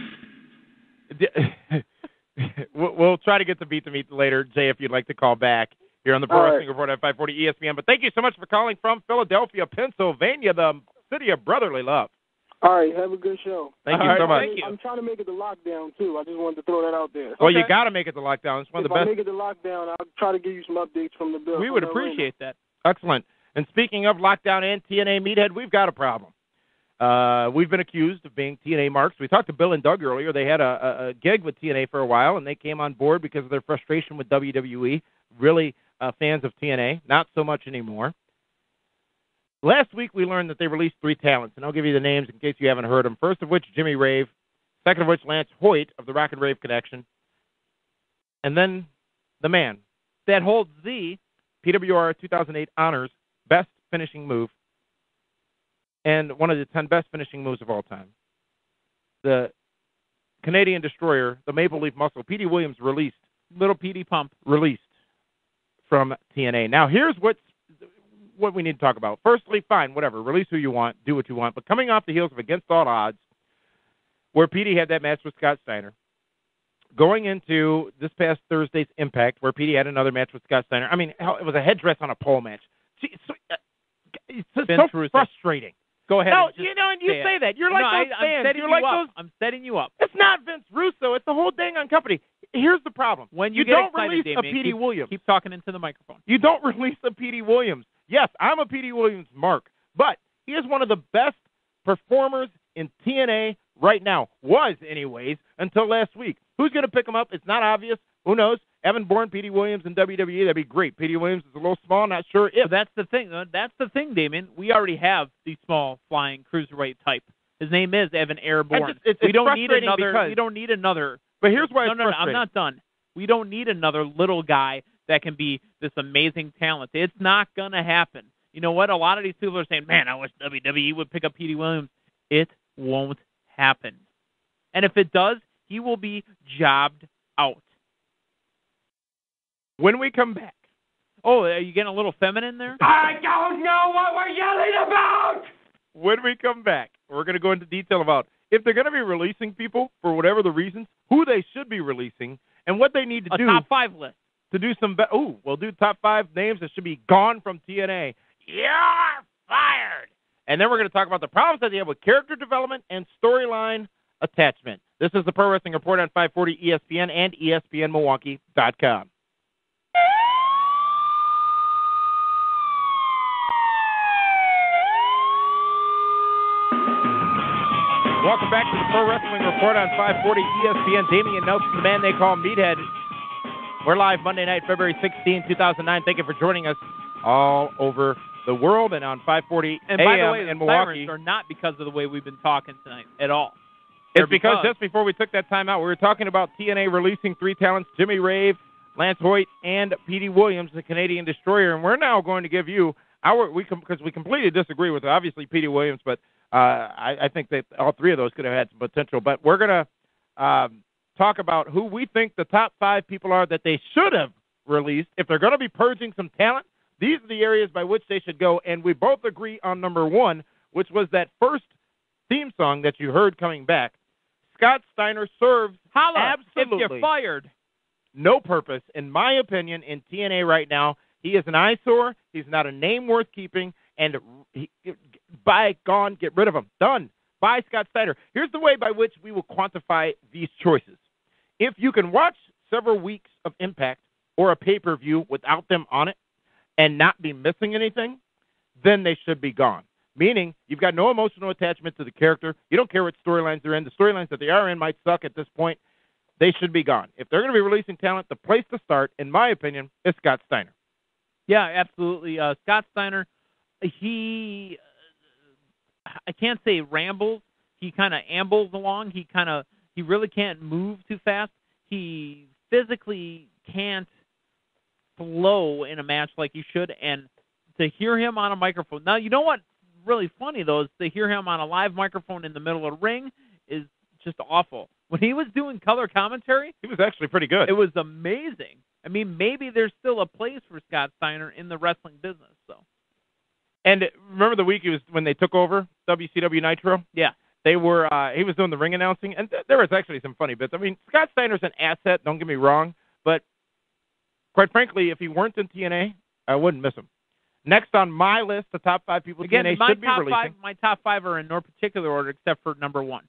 Lord. We'll we'll try to get to Beat the Meat later, Jay, if you'd like to call back here on the Pro All right. Wrestling Report at five forty E S P N. But thank you so much for calling from Philadelphia, Pennsylvania, the city of brotherly love. All right, have a good show. Thank All you right, so much. thank you. I'm trying to make it the lockdown, too. I just wanted to throw that out there. Well, Okay. you got to make it the lockdown. It's one if of the I best. make it the lockdown, I'll try to give you some updates from the bill. We from would the arena. appreciate that. Excellent. And speaking of lockdown and T N A Meathead, we've got a problem. Uh, we've been accused of being T N A marks. We talked to Bill and Doug earlier. They had a, a, a gig with T N A for a while, and they came on board because of their frustration with W W E. Really uh, fans of T N A, not so much anymore. Last week, we learned that they released three talents, and I'll give you the names in case you haven't heard them. First of which, Jimmy Rave. Second of which, Lance Hoyt of the Rock and Rave Connection. And then the man that holds the P W R two thousand eight Honors Best Finishing Move and one of the ten best finishing moves of all time. The Canadian Destroyer, the Maple Leaf Muscle, Petey Williams released. Little Petey Pump. Released from T N A. Now, here's what's, what we need to talk about. Firstly, fine, whatever. Release who you want. Do what you want. But coming off the heels of Against All Odds, where Petey had that match with Scott Steiner, going into this past Thursday's Impact, where Petey had another match with Scott Steiner. I mean, hell, it was a headdress on a pole match. See, it's so, uh, it's so frustrating. Go ahead. No, and just you know, and you say, say it. that. You're like no, those I, I'm fans. setting You're you like up. those. I'm setting you up. It's not Vince Russo. It's the whole dang on company. Here's the problem. When you, you get don't excited, release Damien, a Petey keep, Williams. Keep talking into the microphone. You don't release a Petey Williams. Yes, I'm a Petey Williams mark, but he is one of the best performers in T N A right now. Was, anyways, until last week. Who's going to pick him up? It's not obvious. Who knows? Evan Bourne, Petey Williams in W W E, that'd be great. Petey Williams is a little small, not sure if. But that's the thing. That's the thing, Damien. We already have the small flying cruiserweight type. His name is Evan Airborne. Just, it's, we it's don't need another. Because, We don't need another. But here's why no, it's no, no, frustrating. I'm not done. We don't need another little guy that can be this amazing talent. It's not gonna happen. You know what? A lot of these people are saying, "Man, I wish W W E would pick up Petey Williams." It won't happen. And if it does, he will be jobbed out. When we come back. Oh, are you getting a little feminine there? I don't know what we're yelling about! When we come back, we're going to go into detail about if they're going to be releasing people for whatever the reasons, who they should be releasing, and what they need to a do. A top five list. To do some, be- ooh, we'll do top five names that should be gone from T N A. You're fired! And then we're going to talk about the problems that they have with character development and storyline attachment. This is the Pro Wrestling Report on five forty E S P N and E S P N Milwaukee dot com. Welcome back to the Pro Wrestling Report on five forty E S P N. Damian Nelson, the man they call Meathead. We're live Monday night, February sixteenth, two thousand nine. Thank you for joining us all over the world and on five forty and A M by the way, in the Milwaukee. Sirens are not because of the way we've been talking tonight at all. They're It's because, because just before we took that time out, we were talking about T N A releasing three talents, Jimmy Rave, Lance Hoyt, and Petey Williams, the Canadian Destroyer. And we're now going to give you our, we because we completely disagree with, obviously, Petey Williams, but uh, I, I think that all three of those could have had some potential. But we're going to um, talk about who we think the top five people are that they should have released. If they're going to be purging some talent, these are the areas by which they should go. And we both agree on number one, which was that first theme song that you heard coming back. Scott Steiner serves Holla, absolutely if you're fired. no purpose, in my opinion, in T N A right now. He is an eyesore. He's not a name worth keeping. And he, by gone, get rid of him. Done. By Scott Steiner. Here's the way by which we will quantify these choices. If you can watch several weeks of Impact or a pay-per-view without them on it and not be missing anything, then they should be gone. Meaning, you've got no emotional attachment to the character. You don't care what storylines they're in. The storylines that they are in might suck at this point. They should be gone. If they're going to be releasing talent, the place to start, in my opinion, is Scott Steiner. Yeah, absolutely. Uh, Scott Steiner, he, uh, I can't say rambles. He kind of ambles along. He kind of, he really can't move too fast. He physically can't flow in a match like he should. And to hear him on a microphone, now you know what's really funny though is to hear him on a live microphone in the middle of the ring is just awful. When he was doing color commentary, he was actually pretty good. It was amazing. I mean, maybe there's still a place for Scott Steiner in the wrestling business. So, and remember the week he was when they took over W C W Nitro? Yeah, they were. Uh, he was doing the ring announcing, and th- there was actually some funny bits. I mean, Scott Steiner's an asset. Don't get me wrong, but quite frankly, if he weren't in T N A, I wouldn't miss him. Next on my list, the top five people Again, T N A my should be top releasing. Five, my top five are in no particular order except for number one.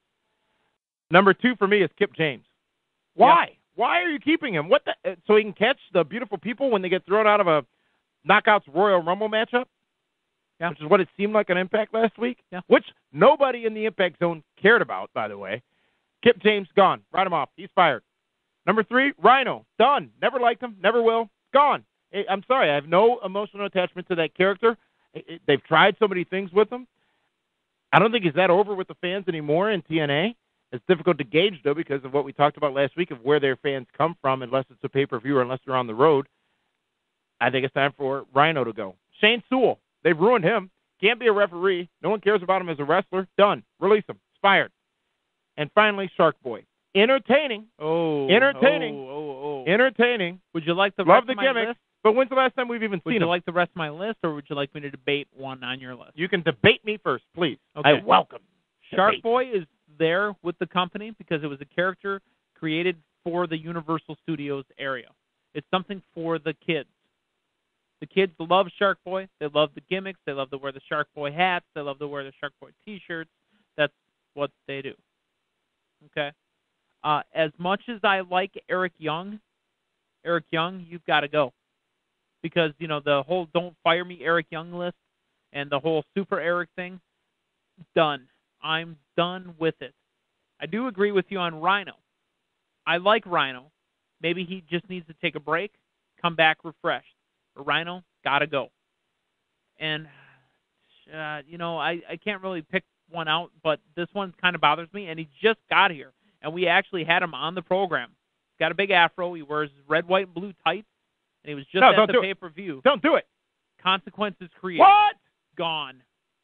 Number two for me is Kip James. Why? Yeah. Why are you keeping him? What the, so he can catch the beautiful people when they get thrown out of a Knockouts Royal Rumble matchup? yeah. which is what it seemed like on Impact last week, yeah. which nobody in the Impact Zone cared about, by the way. Kip James, gone. Write him off. He's fired. Number three, Rhino, done. Never liked him. Never will. Gone. I'm sorry. I have no emotional attachment to that character. They've tried so many things with him. I don't think he's that over with the fans anymore in T N A. It's difficult to gauge, though, because of what we talked about last week of where their fans come from, unless it's a pay-per-view or unless they're on the road. I think it's time for Rhino to go. Shane Sewell, they've ruined him. Can't be a referee. No one cares about him as a wrestler. Done. Release him. Fired. And finally, Shark Boy. Entertaining. Oh. Entertaining. Oh, oh, oh. Entertaining. Would you like the Love rest the of my gimmick, list? but when's the last time we've even Would seen you him? like the rest of my list, or would you like me to debate one on your list? You can debate me first, please. Okay. I welcome Shark debate. Boy is there with the company because it was a character created for the Universal Studios area. It's something for the kids. The kids love Shark Boy. They love the gimmicks. They love to wear the Shark Boy hats. They love to wear the Shark Boy T-shirts. That's what they do. Okay? Uh, as much as I like Eric Young, Eric Young, you've got to go. Because, you know, the whole Don't Fire Me Eric Young list and the whole Super Eric thing, done. I'm done with it. I do agree with you on Rhino. I like Rhino. Maybe he just needs to take a break, come back refreshed. But Rhino, got to go. And, uh, you know, I, I can't really pick one out, but this one kind of bothers me, and he just got here. And we actually had him on the program. He's got a big afro. He wears red, white, and blue tights, and he was just no, at the pay-per-view. Don't do it. Consequences created. What? Gone.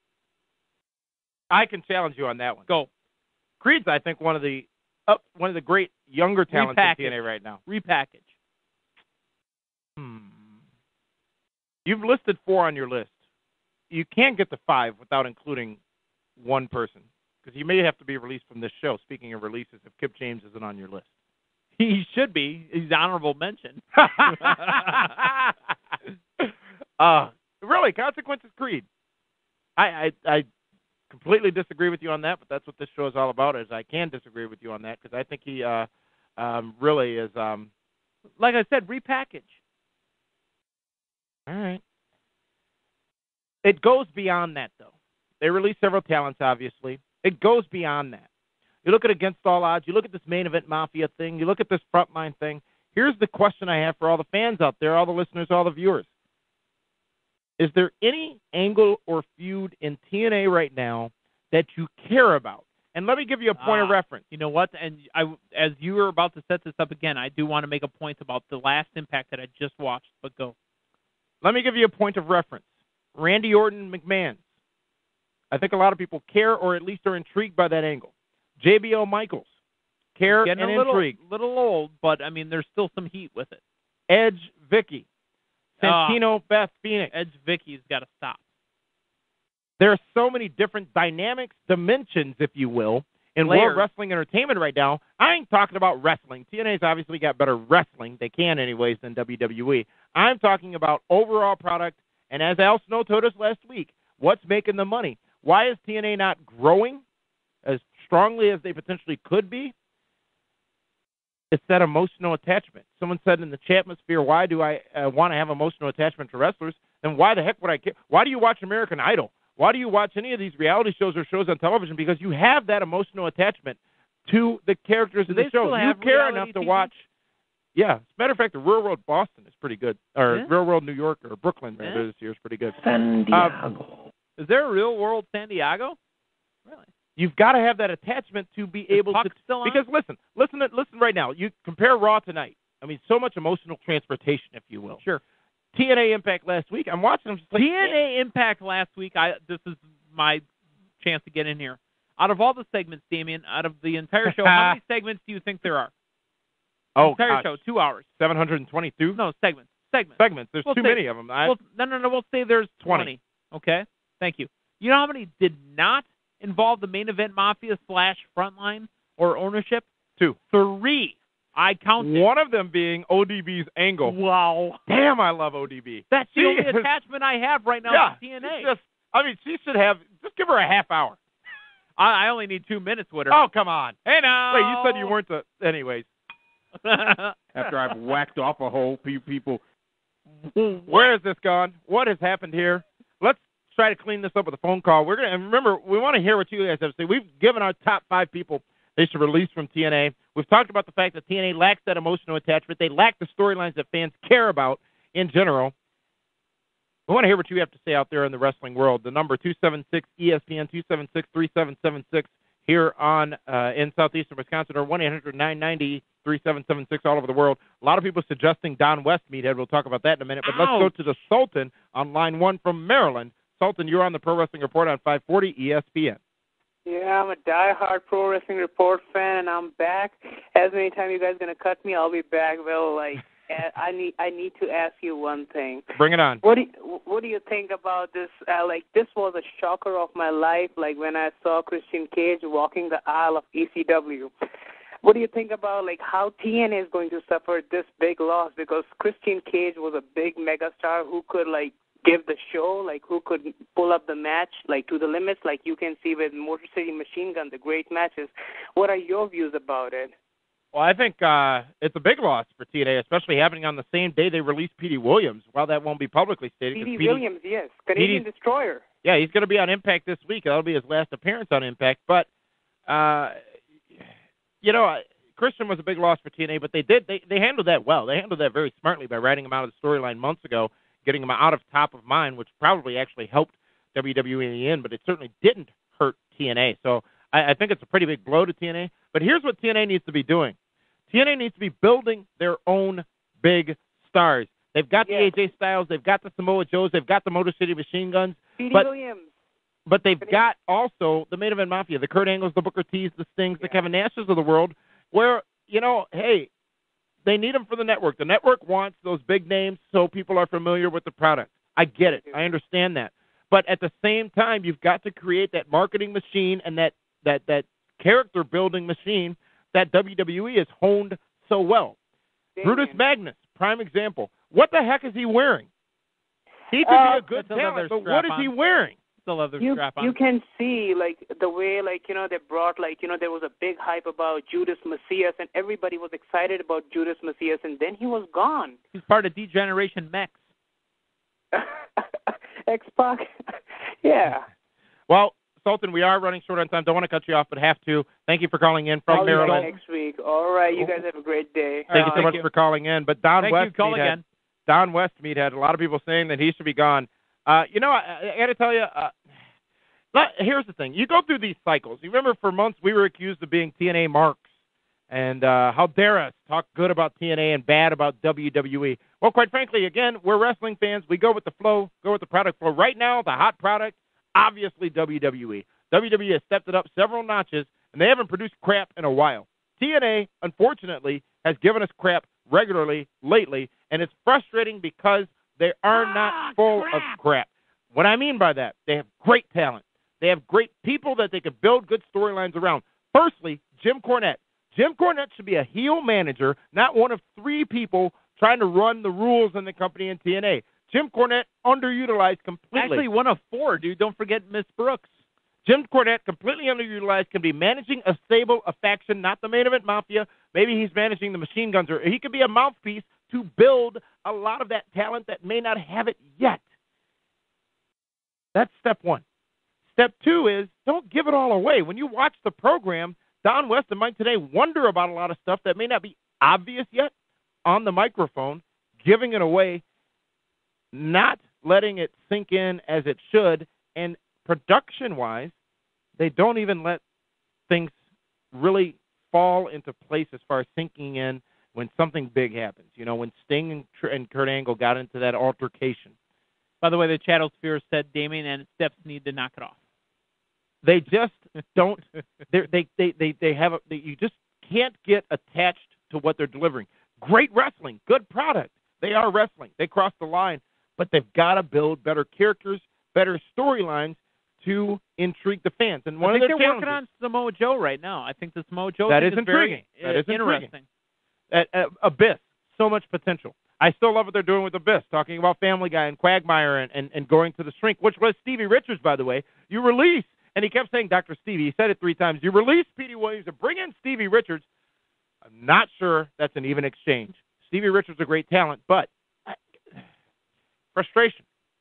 I can challenge you on that one. Go. Creed's, I think, one of the uh, one of the great younger talents Repackage. in T N A right now. Repackage. Hmm. You've listed four on your list. You can't get to five without including one person, because he may have to be released from this show. Speaking of releases, if Kip James isn't on your list. He should be. He's honorable mention. uh, really, Consequences Creed. I, I I completely disagree with you on that, but that's what this show is all about. Is I can disagree with you on that because I think he uh, um, really is. Um, like I said, repackage. All right. It goes beyond that, though. They released several talents, obviously. It goes beyond that. You look at Against All Odds. You look at this main event mafia thing. You look at this frontline thing. Here's the question I have for all the fans out there, all the listeners, all the viewers. Is there any angle or feud in T N A right now that you care about? And let me give you a point uh, of reference. You know what? And I, as you were about to set this up again, I do want to make a point about the last Impact that I just watched, but go. Let me give you a point of reference. Randy Orton McMahon's. I think a lot of people care or at least are intrigued by that angle. J B L Michaels. Care Getting and a little, intrigue. little old, but, I mean, there's still some heat with it. Edge Vicky. Santino uh, Beth Phoenix. Edge Vicky's got to stop. There are so many different dynamics, dimensions, if you will, in Layers. World Wrestling Entertainment right now. I ain't talking about wrestling. T N A's obviously got better wrestling. They can anyways than W W E. I'm talking about overall product, and as Al Snow told us last week, what's making the money? Why is T N A not growing as strongly as they potentially could be? It's that emotional attachment. Someone said in the chatmosphere, why do I uh, want to have emotional attachment to wrestlers? Then why the heck would I care? Why do you watch American Idol? Why do you watch any of these reality shows or shows on television? Because you have that emotional attachment to the characters do in the they show. still You have care reality enough to T V? watch. Yeah. As a matter of fact, the Real World Boston is pretty good. Or Yeah? Real World New York or Brooklyn, rather, Yeah? this year is pretty good. San Uh, Diego. Is there a Real World San Diego? Really? You've got to have that attachment to be able Puck to. still on? Because listen, listen, listen right now. You compare Raw tonight. I mean, so much emotional transportation, if you will. Sure. T N A Impact last week. I'm watching them. Just like, T N A Impact last week. I this is my chance to get in here. Out of all the segments, Damien, out of the entire show, how many segments do you think there are? Oh, entire gosh. show, two hours. seven hundred twenty-two? No, segments. Segments. Segments. There's We'll too say- many of them. I, Well, no, no, no. We'll say there's twenty. twenty. Okay. Thank you. You know how many did not involve the main event mafia slash frontline or ownership? Two. Three. I counted. One of them being O D B's angle. Wow. Damn, I love O D B. That's the She only is- attachment I have right now yeah, to T N A. she's Just, I mean, she should have. Just give her a half hour. I, I only need two minutes with her. Oh, come on. Hey, now. Wait, you said you weren't the. Anyways. After I've whacked off a whole few people. Where has this gone? What has happened here? Let's try to clean this up with a phone call. We're gonna and remember we want to hear what you guys have to say. We've given our top five people they should release from T N A. We've talked about the fact that T N A lacks that emotional attachment. They lack the storylines that fans care about in general. We want to hear what you have to say out there in the wrestling world. The number two seven six E S P N, two seven six, three seven seven six here on uh, in southeastern Wisconsin, or one eight hundred nine ninety, three seven seven six all over the world. A lot of people suggesting Don West, Meathead. We'll talk about that in a minute. But Ouch. Let's go to the Sultan on line one from Maryland. Sultan, you're on the Pro Wrestling Report on five forty E S P N. Yeah, I'm a diehard Pro Wrestling Report fan, and I'm back. As many times you guys gonna cut me, I'll be back. Well, like I need, I need to ask you one thing. Bring it on. What do you, what do you think about this? Uh, like this was a shocker of my life. Like when I saw Christian Cage walking the aisle of E C W. What do you think about like how T N A is going to suffer this big loss? Because Christian Cage was a big megastar who could like give the show, like who could pull up the match like to the limits, like you can see with Motor City Machine Gun, the great matches. What are your views about it? Well, I think uh, it's a big loss for T N A, especially happening on the same day they released P D Williams. While that won't be publicly stated. P D Williams, yes, Canadian P D Destroyer. Yeah, he's going to be on Impact this week. That'll be his last appearance on Impact. But, uh, you know, Christian was a big loss for T N A, but they did they, they handled that well. They handled that very smartly by writing him out of the storyline months ago, getting him out of top of mind, which probably actually helped W W E in the end, but it certainly didn't hurt T N A. So I, I think it's a pretty big blow to T N A. But here's what T N A needs to be doing. T N A needs to be building their own big stars. They've got the yes. A J Styles, they've got the Samoa Joes, they've got the Motor City Machine Guns. P D but, Williams. But they've got also the Main Event Mafia, the Kurt Angles, the Booker T's, the Stings, yeah. the Kevin Nashes of the world, where, you know, hey, they need them for the network. The network wants those big names so people are familiar with the product. I get it. I understand that. But at the same time, you've got to create that marketing machine and that, that, that character-building machine that W W E has honed so well. Damien. Brutus Magnus, prime example. What the heck is he wearing? He could uh, be a good talent, but what is he wearing? It's a leather you, strap on. You can see, like, the way, like, you know, they brought, like, you know, there was a big hype about Judas Macias, and everybody was excited about Judas Macias, and then he was gone. He's part of D-Generation Mex. X-Pac. Yeah. Well, Sultan, we are running short on time. Don't want to cut you off, but have to. Thank you for calling in from I'll Maryland. Next week. All right. You guys have a great day. Thank uh, you so much you. for calling in. But Don Thank West, you. Call Meathead, again. Don West, Meathead. A lot of people saying that he should be gone. Uh, you know, I, I got to tell you, uh, here's the thing. You go through these cycles. You remember for months we were accused of being T N A marks. And uh, how dare us talk good about T N A and bad about W W E. Well, quite frankly, again, we're wrestling fans. We go with the flow, go with the product flow. Right now, the hot product, obviously W W E. W W E has stepped it up several notches, and they haven't produced crap in a while. T N A, unfortunately, has given us crap regularly lately, and it's frustrating because they are ah, not full crap. of crap. What I mean by that, they have great talent. They have great people that they can build good storylines around. Firstly, Jim Cornette. Jim Cornette should be a heel manager, not one of three people trying to run the rules in the company in T N A. Jim Cornette underutilized completely. Actually, one of four, dude. Don't forget Miss Brooks. Jim Cornette, completely underutilized, can be managing a stable, a faction, not the Main Event Mafia. Maybe he's managing the Machine Guns, or he could be a mouthpiece to build a lot of that talent that may not have it yet. That's step one. Step two is don't give it all away. When you watch the program, Don West and Mike today wonder about a lot of stuff that may not be obvious yet on the microphone, giving it away, not letting it sink in as it should, and production-wise, they don't even let things really fall into place as far as sinking in when something big happens. You know, when Sting and, and Kurt Angle got into that altercation. By the way, the Chattelsphere said Damien and Steps need to knock it off. They just don't. They they they they have. A, they, you just can't get attached to what they're delivering. Great wrestling, good product. They are wrestling. They cross the line, but they've got to build better characters, better storylines to intrigue the fans. And one I think of their they're working on Samoa Joe right now. I think the Samoa Joe that thing is is intriguing. Very, that is interesting. Intriguing. At, at Abyss, so much potential. I still love what they're doing with Abyss, talking about Family Guy and Quagmire and, and, and going to the shrink, which was Stevie Richards, by the way. You release, and he kept saying Doctor Stevie. He said it three times. You release P D Williams and bring in Stevie Richards. I'm not sure that's an even exchange. Stevie Richards is a great talent, but frustration.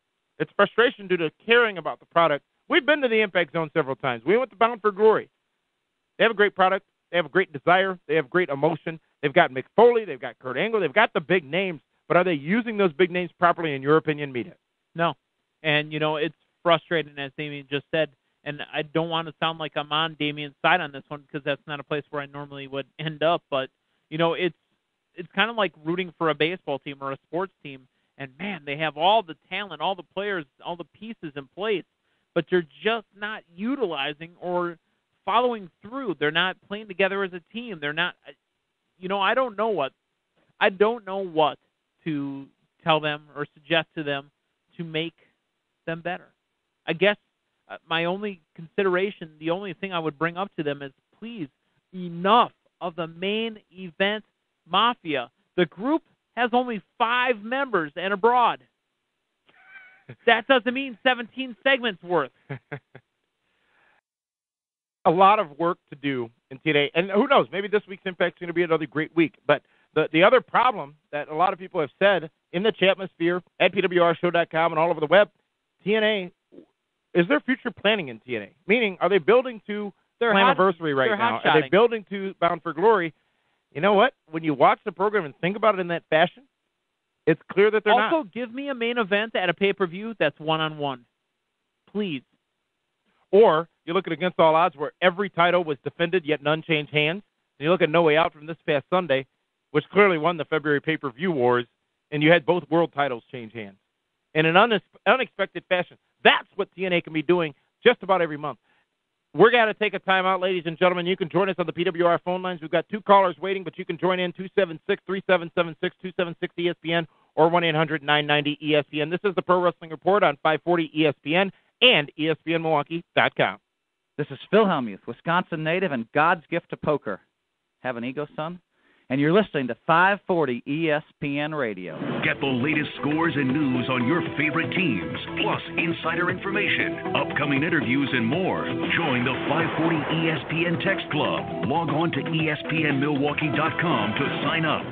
It's frustration due to caring about the product. We've been to the Impact Zone several times. We went to Bound for Glory. They have a great product. They have a great desire. They have great emotion. They've got Mick Foley. They've got Kurt Angle. They've got the big names. But are they using those big names properly, in your opinion, Meathead? No. And, you know, it's frustrating, as Damien just said. And I don't want to sound like I'm on Damien's side on this one because that's not a place where I normally would end up. But, you know, it's it's kind of like rooting for a baseball team or a sports team. And, man, they have all the talent, all the players, all the pieces in place, but they're just not utilizing or following through. They're not playing together as a team. They're not, you know, I don't know what. I don't know what to tell them or suggest to them to make them better. I guess uh, my only consideration, the only thing I would bring up to them is, please, enough of the main event mafia. The group has only five members and abroad. That doesn't mean seventeen segments worth. A lot of work to do in T N A. And who knows, maybe this week's Impact's going to be another great week. But the, the other problem that a lot of people have said in the chatmosphere, at P W R show dot com and all over the web, T N A, is there future planning in T N A? Meaning, are they building to their anniversary right now? Are they building to Bound for Glory? You know what? When you watch the program and think about it in that fashion, it's clear that they're also, not. Also, give me a main event at a pay-per-view that's one-on-one. Please. Or you look at Against All Odds where every title was defended, yet none changed hands. And you look at No Way Out from this past Sunday, which clearly won the February pay-per-view wars, and you had both world titles change hands in an une- unexpected fashion. That's what T N A can be doing just about every month. We're going to take a time out, ladies and gentlemen. You can join us on the P W R phone lines. We've got two callers waiting, but you can join in two seven six, three seven seven six, two seven six E S P N or one eight hundred nine ninety E S P N. This is the Pro Wrestling Report on five forty E S P N and E S P N Milwaukee dot com. This is Phil Hellmuth, Wisconsin native and God's gift to poker. Have an ego, son? And you're listening to five forty E S P N Radio. Get the latest scores and news on your favorite teams, plus insider information, upcoming interviews, and more. Join the five forty E S P N Text Club. Log on to E S P N Milwaukee dot com to sign up.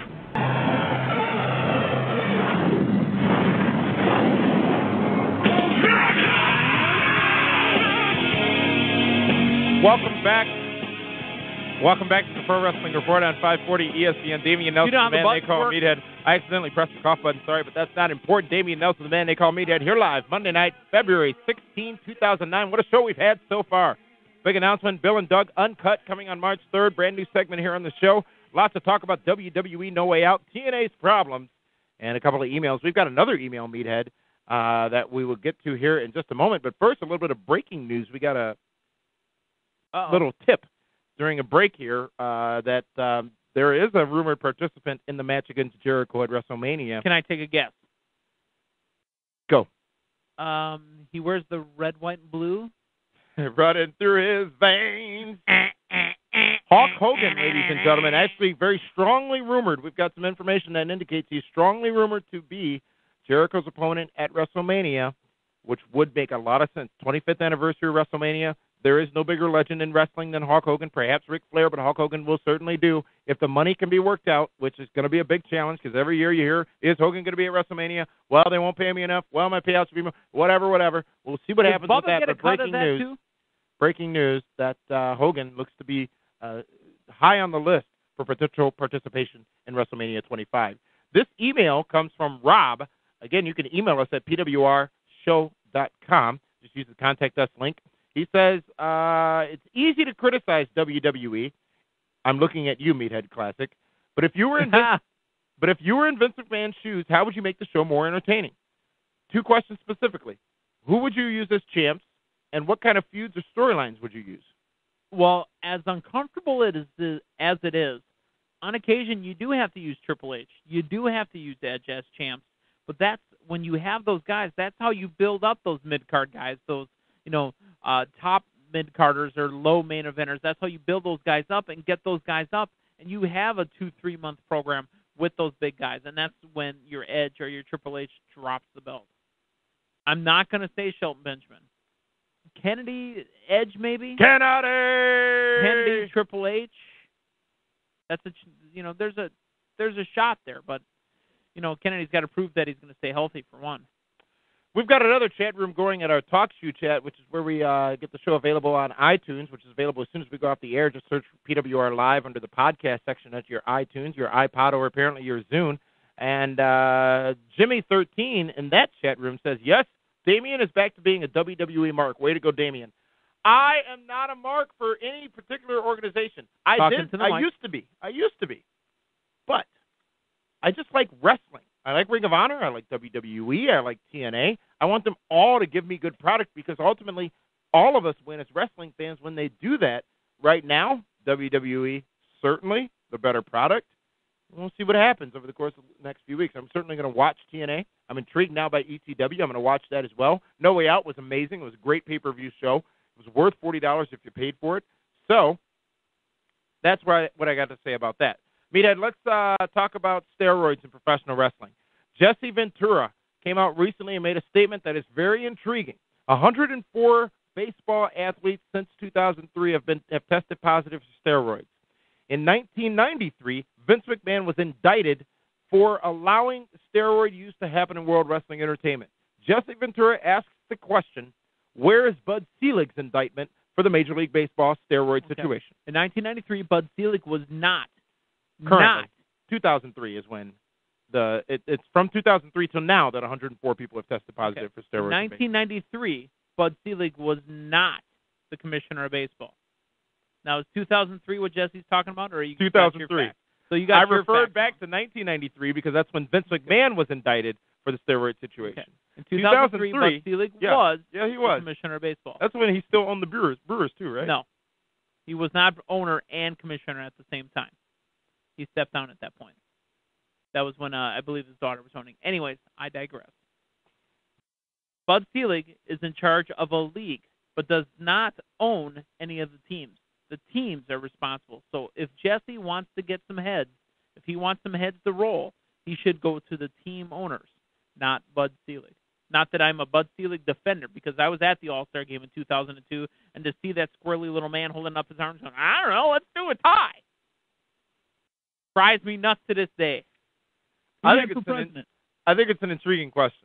Welcome back. Welcome back to the Pro Wrestling Report on five forty E S P N. Damian Nelson, the man they call Meathead. I accidentally pressed the cough button, sorry, but that's not important. Damian Nelson, the man they call Meathead, here live Monday night, February sixteenth, two thousand nine. What a show we've had so far. Big announcement, Bill and Doug Uncut coming on March third. Brand new segment here on the show. Lots to talk about W W E No Way Out, T N A's problems, and a couple of emails. We've got another email, Meathead, uh, that we will get to here in just a moment. But first, a little bit of breaking news. We got a Uh-oh. little tip during a break here uh, that um, there is a rumored participant in the match against Jericho at WrestleMania. Can I take a guess? Go. Um, he wears the red, white, and blue. Running through his veins. Hulk Hogan, ladies and gentlemen, actually very strongly rumored. We've got some information that indicates he's strongly rumored to be Jericho's opponent at WrestleMania, which would make a lot of sense. twenty-fifth anniversary of WrestleMania. There is no bigger legend in wrestling than Hulk Hogan, perhaps Ric Flair, but Hulk Hogan will certainly do if the money can be worked out, which is going to be a big challenge because every year you hear, is Hogan going to be at WrestleMania? Well, they won't pay me enough. Well, my payouts will be more. Whatever, whatever. We'll see what Does happens Bubba with that. Get a but cut breaking of that news, too? breaking news that uh, Hogan looks to be uh, high on the list for potential participation in WrestleMania twenty-five. This email comes from Rob. Again, you can email us at P W R show dot com. Just use the contact us link. He says, uh, it's easy to criticize W W E. I'm looking at you, Meathead Classic. But if you were in Vince, but if you were in Vince McMahon's shoes, how would you make the show more entertaining? Two questions specifically. Who would you use as champs, and what kind of feuds or storylines would you use? Well, as uncomfortable it is, as it is, on occasion you do have to use Triple H. You do have to use Edge as champs. But that's when you have those guys, that's how you build up those mid-card guys, those you know, uh, top mid-carders or low main eventers. That's how you build those guys up and get those guys up, and you have a two, three-month program with those big guys, and that's when your Edge or your Triple H drops the belt. I'm not going to say Shelton Benjamin. Kennedy, Edge maybe? Kennedy! Kennedy, Triple H. That's a, you know, there's a there's a shot there, but, you know, Kennedy's got to prove that he's going to stay healthy for one. We've got another chat room going at our Talk Shoe chat, which is where we uh, get the show available on iTunes, which is available as soon as we go off the air. Just search for P W R Live under the podcast section at your iTunes, your iPod, or apparently your Zune. And uh, Jimmy thirteen in that chat room says, yes, Damian is back to being a W W E mark. Way to go, Damian. I am not a mark for any particular organization. I Talking did. to the I mic. used to be. I used to be. But I just like wrestling. I like Ring of Honor. I like W W E. I like T N A. I want them all to give me good product because ultimately all of us win as wrestling fans when they do that. Right now, W W E, certainly the better product. We'll see what happens over the course of the next few weeks. I'm certainly going to watch T N A. I'm intrigued now by E C W. I'm going to watch that as well. No Way Out was amazing. It was a great pay-per-view show. It was worth forty dollars if you paid for it. So that's what I, what I got to say about that. Meathead, let's uh, talk about steroids in professional wrestling. Jesse Ventura came out recently and made a statement that is very intriguing. one hundred four baseball athletes since two thousand three have been have tested positive for steroids. In nineteen ninety-three, Vince McMahon was indicted for allowing steroid use to happen in World Wrestling Entertainment. Jesse Ventura asks the question, where is Bud Selig's indictment for the Major League Baseball steroid Okay. situation? In nineteen ninety-three, Bud Selig was not. Currently, Not. two thousand three is when the it, it's from two thousand three till now that one hundred four people have tested positive Okay. for steroids. In nineteen ninety-three, Bud Selig was not the commissioner of baseball. Now, is two thousand three what Jesse's talking about, or are you two got thousand your three. facts? So you got I your referred facts. back to nineteen ninety-three because that's when Vince McMahon was indicted for the steroid situation. Okay. In two thousand three, Bud Selig yeah, was yeah, he the was. commissioner of baseball. That's when he still owned the Brewers, Brewers too, right? No. He was not owner and commissioner at the same time. He stepped down at that point. That was when uh, I believe his daughter was owning. Anyways, I digress. Bud Selig is in charge of a league, but does not own any of the teams. The teams are responsible. So if Jesse wants to get some heads, if he wants some heads to roll, he should go to the team owners, not Bud Selig. Not that I'm a Bud Selig defender, because I was at the All-Star game in two thousand two, and to see that squirrely little man holding up his arms going, I don't know, let's do a tie. Drives me nuts to this day. I Who's think, for it's an, president? I think it's an intriguing question.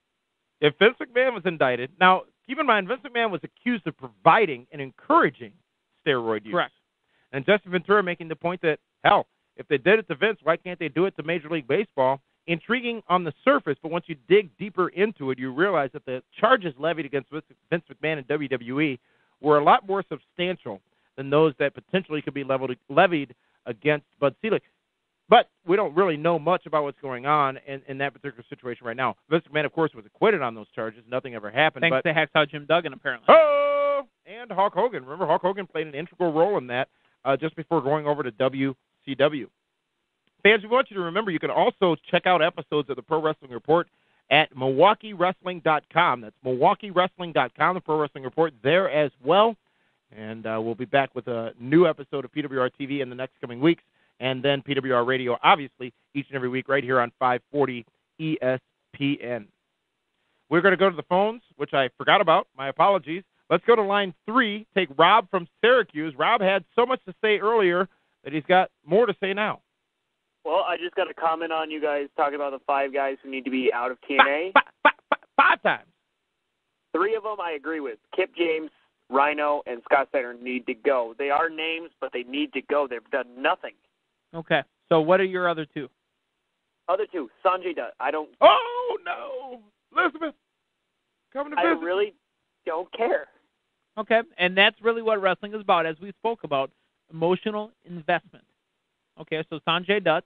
If Vince McMahon was indicted, now keep in mind Vince McMahon was accused of providing and encouraging steroid use. Correct. And Jesse Ventura making the point that, hell, if they did it to Vince, why can't they do it to Major League Baseball? Intriguing on the surface, but once you dig deeper into it, you realize that the charges levied against Vince McMahon and W W E were a lot more substantial than those that potentially could be leveled, levied against Bud Selig. But we don't really know much about what's going on in, in that particular situation right now. Vince McMahon, of course, was acquitted on those charges. Nothing ever happened. Thanks but, to Hacksaw Jim Duggan, apparently. Oh, and Hulk Hogan. Remember, Hulk Hogan played an integral role in that uh, just before going over to W C W. Fans, we want you to remember you can also check out episodes of the Pro Wrestling Report at Milwaukee Wrestling dot com. That's Milwaukee Wrestling dot com, the Pro Wrestling Report there as well. And uh, we'll be back with a new episode of P W R T V in the next coming weeks, and then P W R Radio, obviously, each and every week right here on five forty E S P N. We're going to go to the phones, which I forgot about. My apologies. Let's go to line three, take Rob from Syracuse. Rob had so much to say earlier that he's got more to say now. Well, I just got a comment on you guys talking about the five guys who need to be out of T N A. Five, five, five, five times. Three of them I agree with. Kip James, Rhino, and Scott Steiner need to go. They are names, but they need to go. They've done nothing. Okay. So what are your other two? Other two, Sanjay Dutt. I don't. Oh no, Elizabeth, coming to I visit. really don't care. Okay. And that's really what wrestling is about, as we spoke about, emotional investment. Okay, so Sanjay Dutt.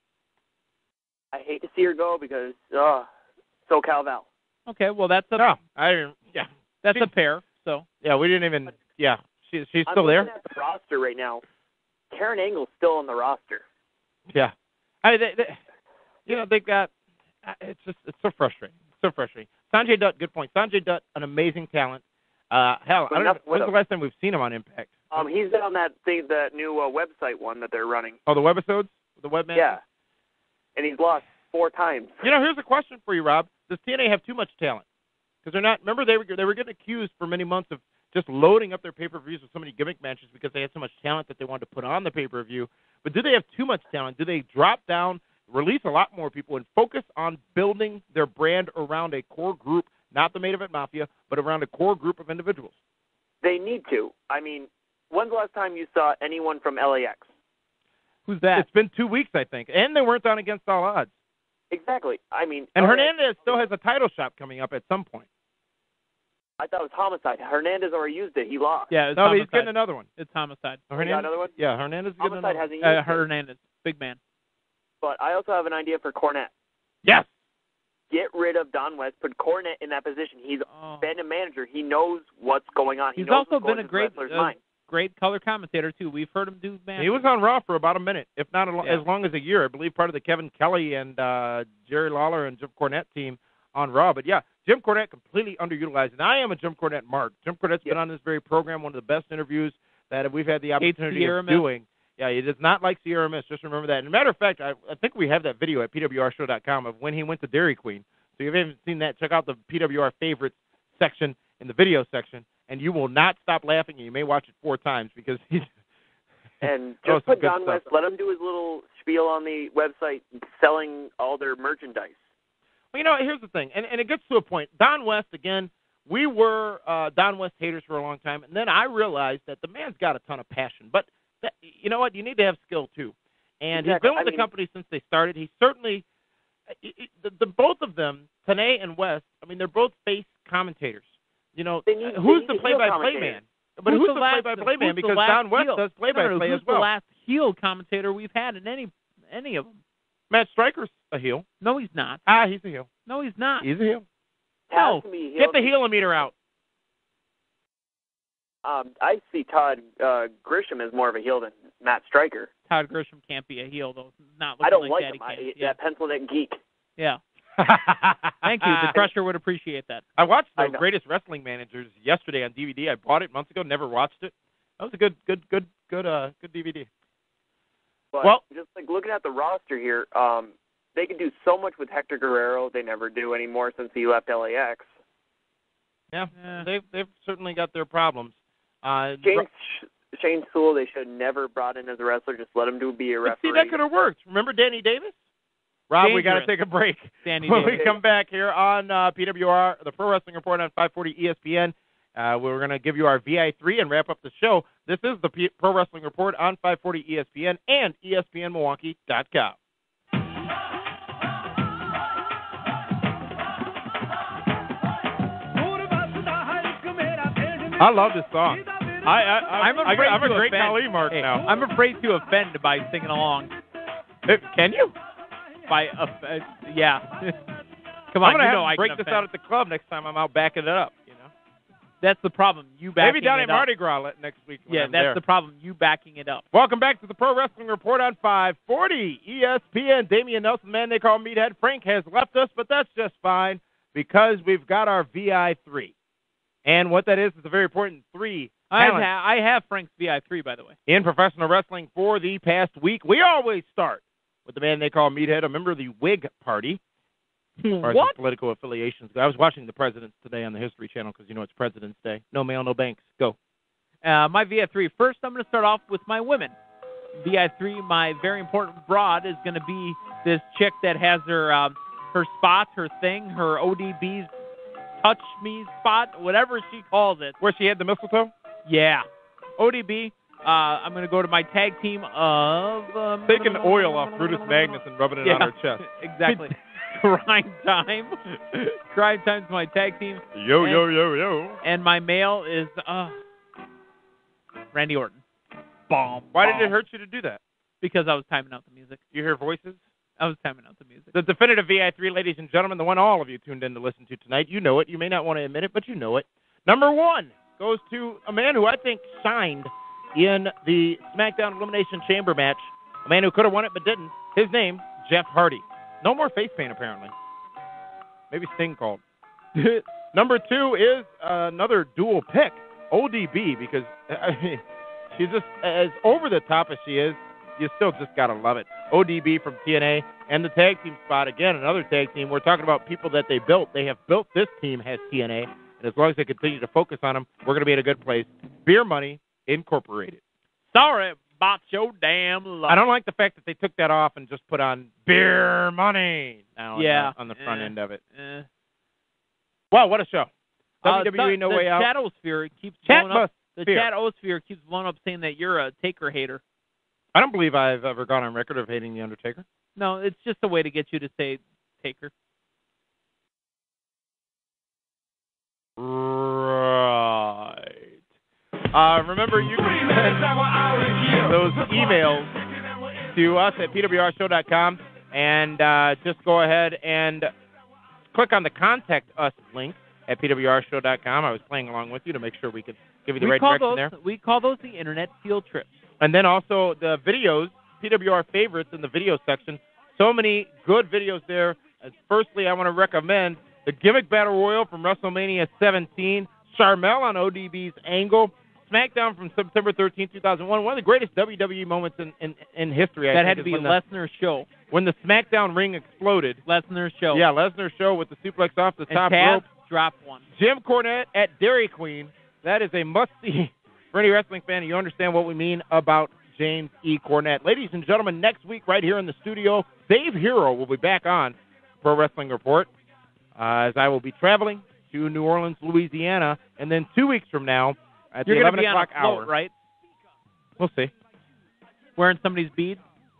I hate to see her go because, uh, SoCal Val. Okay, well that's a No, I didn't. Yeah, that's she, a pair. So yeah, we didn't even. Yeah, she, she's I'm still there. looking at the roster right now. Karen Angle's still on the roster. Yeah, I mean, they, they, you know, they've got. It's just it's so frustrating. So frustrating. Sanjay Dutt, good point. Sanjay Dutt, an amazing talent. Uh, hell, But I don't enough know. When's with the him. last time we've seen him on Impact? Um, he's on that thing, that new uh, website one that they're running. Oh, the webisodes, the webman. Yeah, and he's lost four times. You know, here's a question for you, Rob. Does T N A have too much talent? Because they're not. Remember, they were they were getting accused for many months of just loading up their pay-per-views with so many gimmick matches because they had so much talent that they wanted to put on the pay-per-view. But do they have too much talent? Do they drop down, release a lot more people, and focus on building their brand around a core group, not the main event mafia, but around a core group of individuals. They need to. I mean, when's the last time you saw anyone from L A X? Who's that? It's been two weeks, I think, and they weren't on Against All Odds. Exactly. I mean, And L A X, Hernandez still has a title shot coming up at some point. I thought it was Homicide. Hernandez already used it. He lost. Yeah, it's No, but Homicide. he's getting another one. It's Homicide. Oh, he got another one? Yeah, Hernandez is getting Homicide another hasn't one. used Uh, it. Hernandez, big man. But I also have an idea for Cornette. Yes. Get rid of Don West. Put Cornette in that position. He's Oh. been a manager. He knows what's going on. He He's knows also what's going been a through the great, wrestler's uh, mind. great color commentator too. We've heard him do matches. He was on Raw for about a minute, if not a lo- Yeah. as long as a year. I believe part of the Kevin Kelly and uh, Jerry Lawler and Jim Cornette team on Raw. But, yeah, Jim Cornette completely underutilized. And I am a Jim Cornette mark. Jim Cornette's Yep. been on this very program, one of the best interviews that we've had the Hates opportunity Sierra of Mist. doing. Yeah, he does not like Sierra Mist. Just remember that. And as a matter of fact, I, I think we have that video at P W R show dot com of when he went to Dairy Queen. So if you haven't seen that, check out the P W R favorites section in the video section, and you will not stop laughing, and you may watch it four times because he's And Oh, just some put good Don stuff. West, let him do his little spiel on the website selling all their merchandise. Well, you know, here's the thing, and, and it gets to a point. Don West, again, we were uh, Don West haters for a long time, and then I realized that the man's got a ton of passion. But that, you know what? You need to have skill, too. And Exactly. he's been with I the mean- company since they started. He certainly – the, the both of them, Tanay and West, I mean, they're both face commentators. You know, They need- who's they the need a heel play-by-play commentator. man? But who's, the last- play-by-play who's man? the Because last Don West heel? does No, play-by-play no, no, as who's well. the last heel commentator we've had in any any of them? Matt Stryker's a heel. No, he's not. Ah, he's a heel. No, he's not. He's a heel. No. Has to be Get the heel. heelometer out. Um, I see Todd uh, Grisham as more of a heel than Matt Stryker. Todd Grisham can't be a heel though. Not looking I don't like, like Daddy him. I, Kane. Yeah. That pencil neck geek. yeah. Thank you. The Crusher would appreciate that. I watched I The know. Greatest Wrestling Managers yesterday on D V D. I bought it months ago, never watched it. That was a good, good, good, good, uh, good D V D. But Well- just like looking at the roster here, um, they could do so much with Hector Guerrero. They never do anymore since he left L A X. Yeah, Yeah. they've they've certainly got their problems. Uh, Shane, Ro- Shane Sewell, they should have never brought in as a wrestler. Just let him do be a but see, referee. that could have worked. Remember Danny Davis? Rob, we got to Dangerous. take a break. Danny when Davis. we come back here on uh, P W R, the Pro Wrestling Report on five forty E S P N, uh, we're going to give you our V I three and wrap up the show. This is the P- Pro Wrestling Report on five forty E S P N and E S P N Milwaukee dot com. I love this song. I, I, I, I'm I, afraid I'm a to great offend. Kali mark Hey, now. I'm afraid to offend by singing along. Uh, Can you? By uh, uh, yeah. Come on, I'm gonna you have know to I break can this offend. out at the club next time I'm out backing it up. You know, That's the problem. You backing maybe down it at up. Mardi Gras let- next week. When Yeah, I'm that's there. the problem. You backing it up. Welcome back to the Pro Wrestling Report on five forty E S P N. Damian Nelson, the man they call Meathead. Frank has left us, but that's just fine because we've got our V I three. And what that is is a very important three I have, talent I have Frank's V I three, by the way. in professional wrestling for the past week. We always start with the man they call Meathead, a member of the Whig Party. As far as his What? political affiliations go. I was watching the Presidents today on the History Channel because you know it's President's Day. No mail, no banks. Go. Uh, my V I three. First, I'm going to start off with my women. V I three, my very important broad, is going to be this chick that has her um, her spot, her thing, her O D B's touch me spot, whatever she calls it. Where she had the mistletoe? Yeah. O D B. Uh, I'm going to go to my tag team of... Um, Taking oil off Brutus Magnus and rubbing it yeah, on her chest. Exactly. Crime time. Crime time's my tag team. Yo, and, yo, yo, yo. And my male is uh, Randy Orton. Bomb. Why bomb. did it hurt you to do that? Because I was timing out the music. You hear voices? I was timing out the music. The definitive V I three, ladies and gentlemen, the one all of you tuned in to listen to tonight. You know it. You may not want to admit it, but you know it. Number one goes to a man who I think shined in the SmackDown Elimination Chamber match. A man who could have won it but didn't. His name, Jeff Hardy. No more face paint, apparently. Maybe Sting called. Number two is uh, another dual pick, O D B, because I mean, she's just as over the top as she is, you still just got to love it. O D B from T N A and the tag team spot. Again, another tag team. We're talking about people that they built. They have built this team as T N A, and as long as they continue to focus on them, we're going to be in a good place. Beer Money Incorporated. Sorry about your damn luck. I don't like the fact that they took that off and just put on Beer Money now yeah. on, the, on the front eh, end of it. Eh. Wow, what a show. Uh, W W E the, No the Way Out. Chatosphere keeps blowing up. The Chatosphere. Chatosphere keeps blowing up saying that you're a Taker hater. I don't believe I've ever gone on record of hating The Undertaker. No, it's just a way to get you to say Taker. Right. Uh, remember, you can send those emails to us at P W R show dot com, and uh, just go ahead and click on the Contact Us link at P W R show dot com. I was playing along with you to make sure we could give you the we right call direction those, there. We call those the Internet Field Trips. And then also the videos, P W R favorites in the video section. So many good videos there. Uh, firstly, I want to recommend the Gimmick Battle Royal from WrestleMania seventeen, Charmel on O D B's Angle, SmackDown from September thirteenth, two thousand one, one of the greatest W W E moments in, in, in history. I That think, had to is be when Lesnar's show. When the SmackDown ring exploded. Lesnar's show. Yeah, Lesnar's show with the suplex off the and top Taz rope. dropped one. Jim Cornette at Dairy Queen. That is a must-see for any wrestling fan, and you understand what we mean about James E. Cornette. Ladies and gentlemen, next week right here in the studio, Dave Hero will be back on Pro Wrestling Report, uh, as I will be traveling to New Orleans, Louisiana, and then two weeks from now at You're the eleven be o'clock on a float, hour. right? We'll see. Wearing somebody's bead?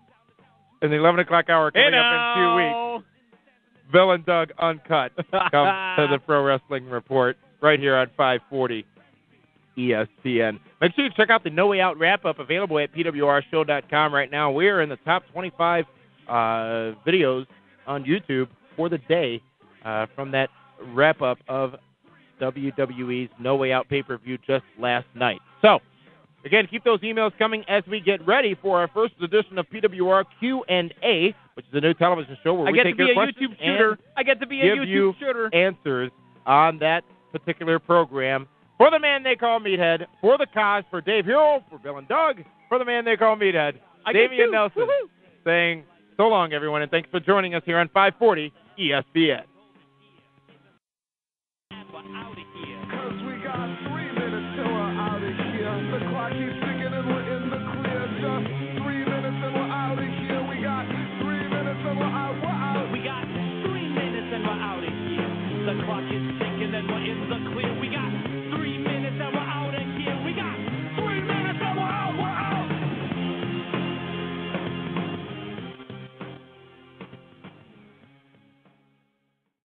In the eleven o'clock hour coming hey up in two weeks, Bill and Doug Uncut come to the Pro Wrestling Report right here on five forty E S P N. Make sure you check out the No Way Out wrap-up available at P W R show dot com right now. We're in the top twenty-five uh, videos on YouTube for the day uh, from that wrap-up of W W E's No Way Out pay-per-view just last night. So, again, keep those emails coming as we get ready for our first edition of P W R Q and A, which is a new television show where I we get take to be your a questions YouTube shooter. and I get to be a give YouTube you shooter. answers on that particular program. For the man they call Meathead, for the cause, for Dave Hero, for Bill and Doug, for the man they call Meathead, I get Damian two. Nelson, Woo-hoo. saying so long, everyone, and thanks for joining us here on five forty E S P N. Cause we got three minutes till we're out of here. The clock keeps ticking and we're in the clear. Just three minutes and we're out of here. We got three minutes and we're out. We're out. We got three minutes and we're out of here. The clock is ticking.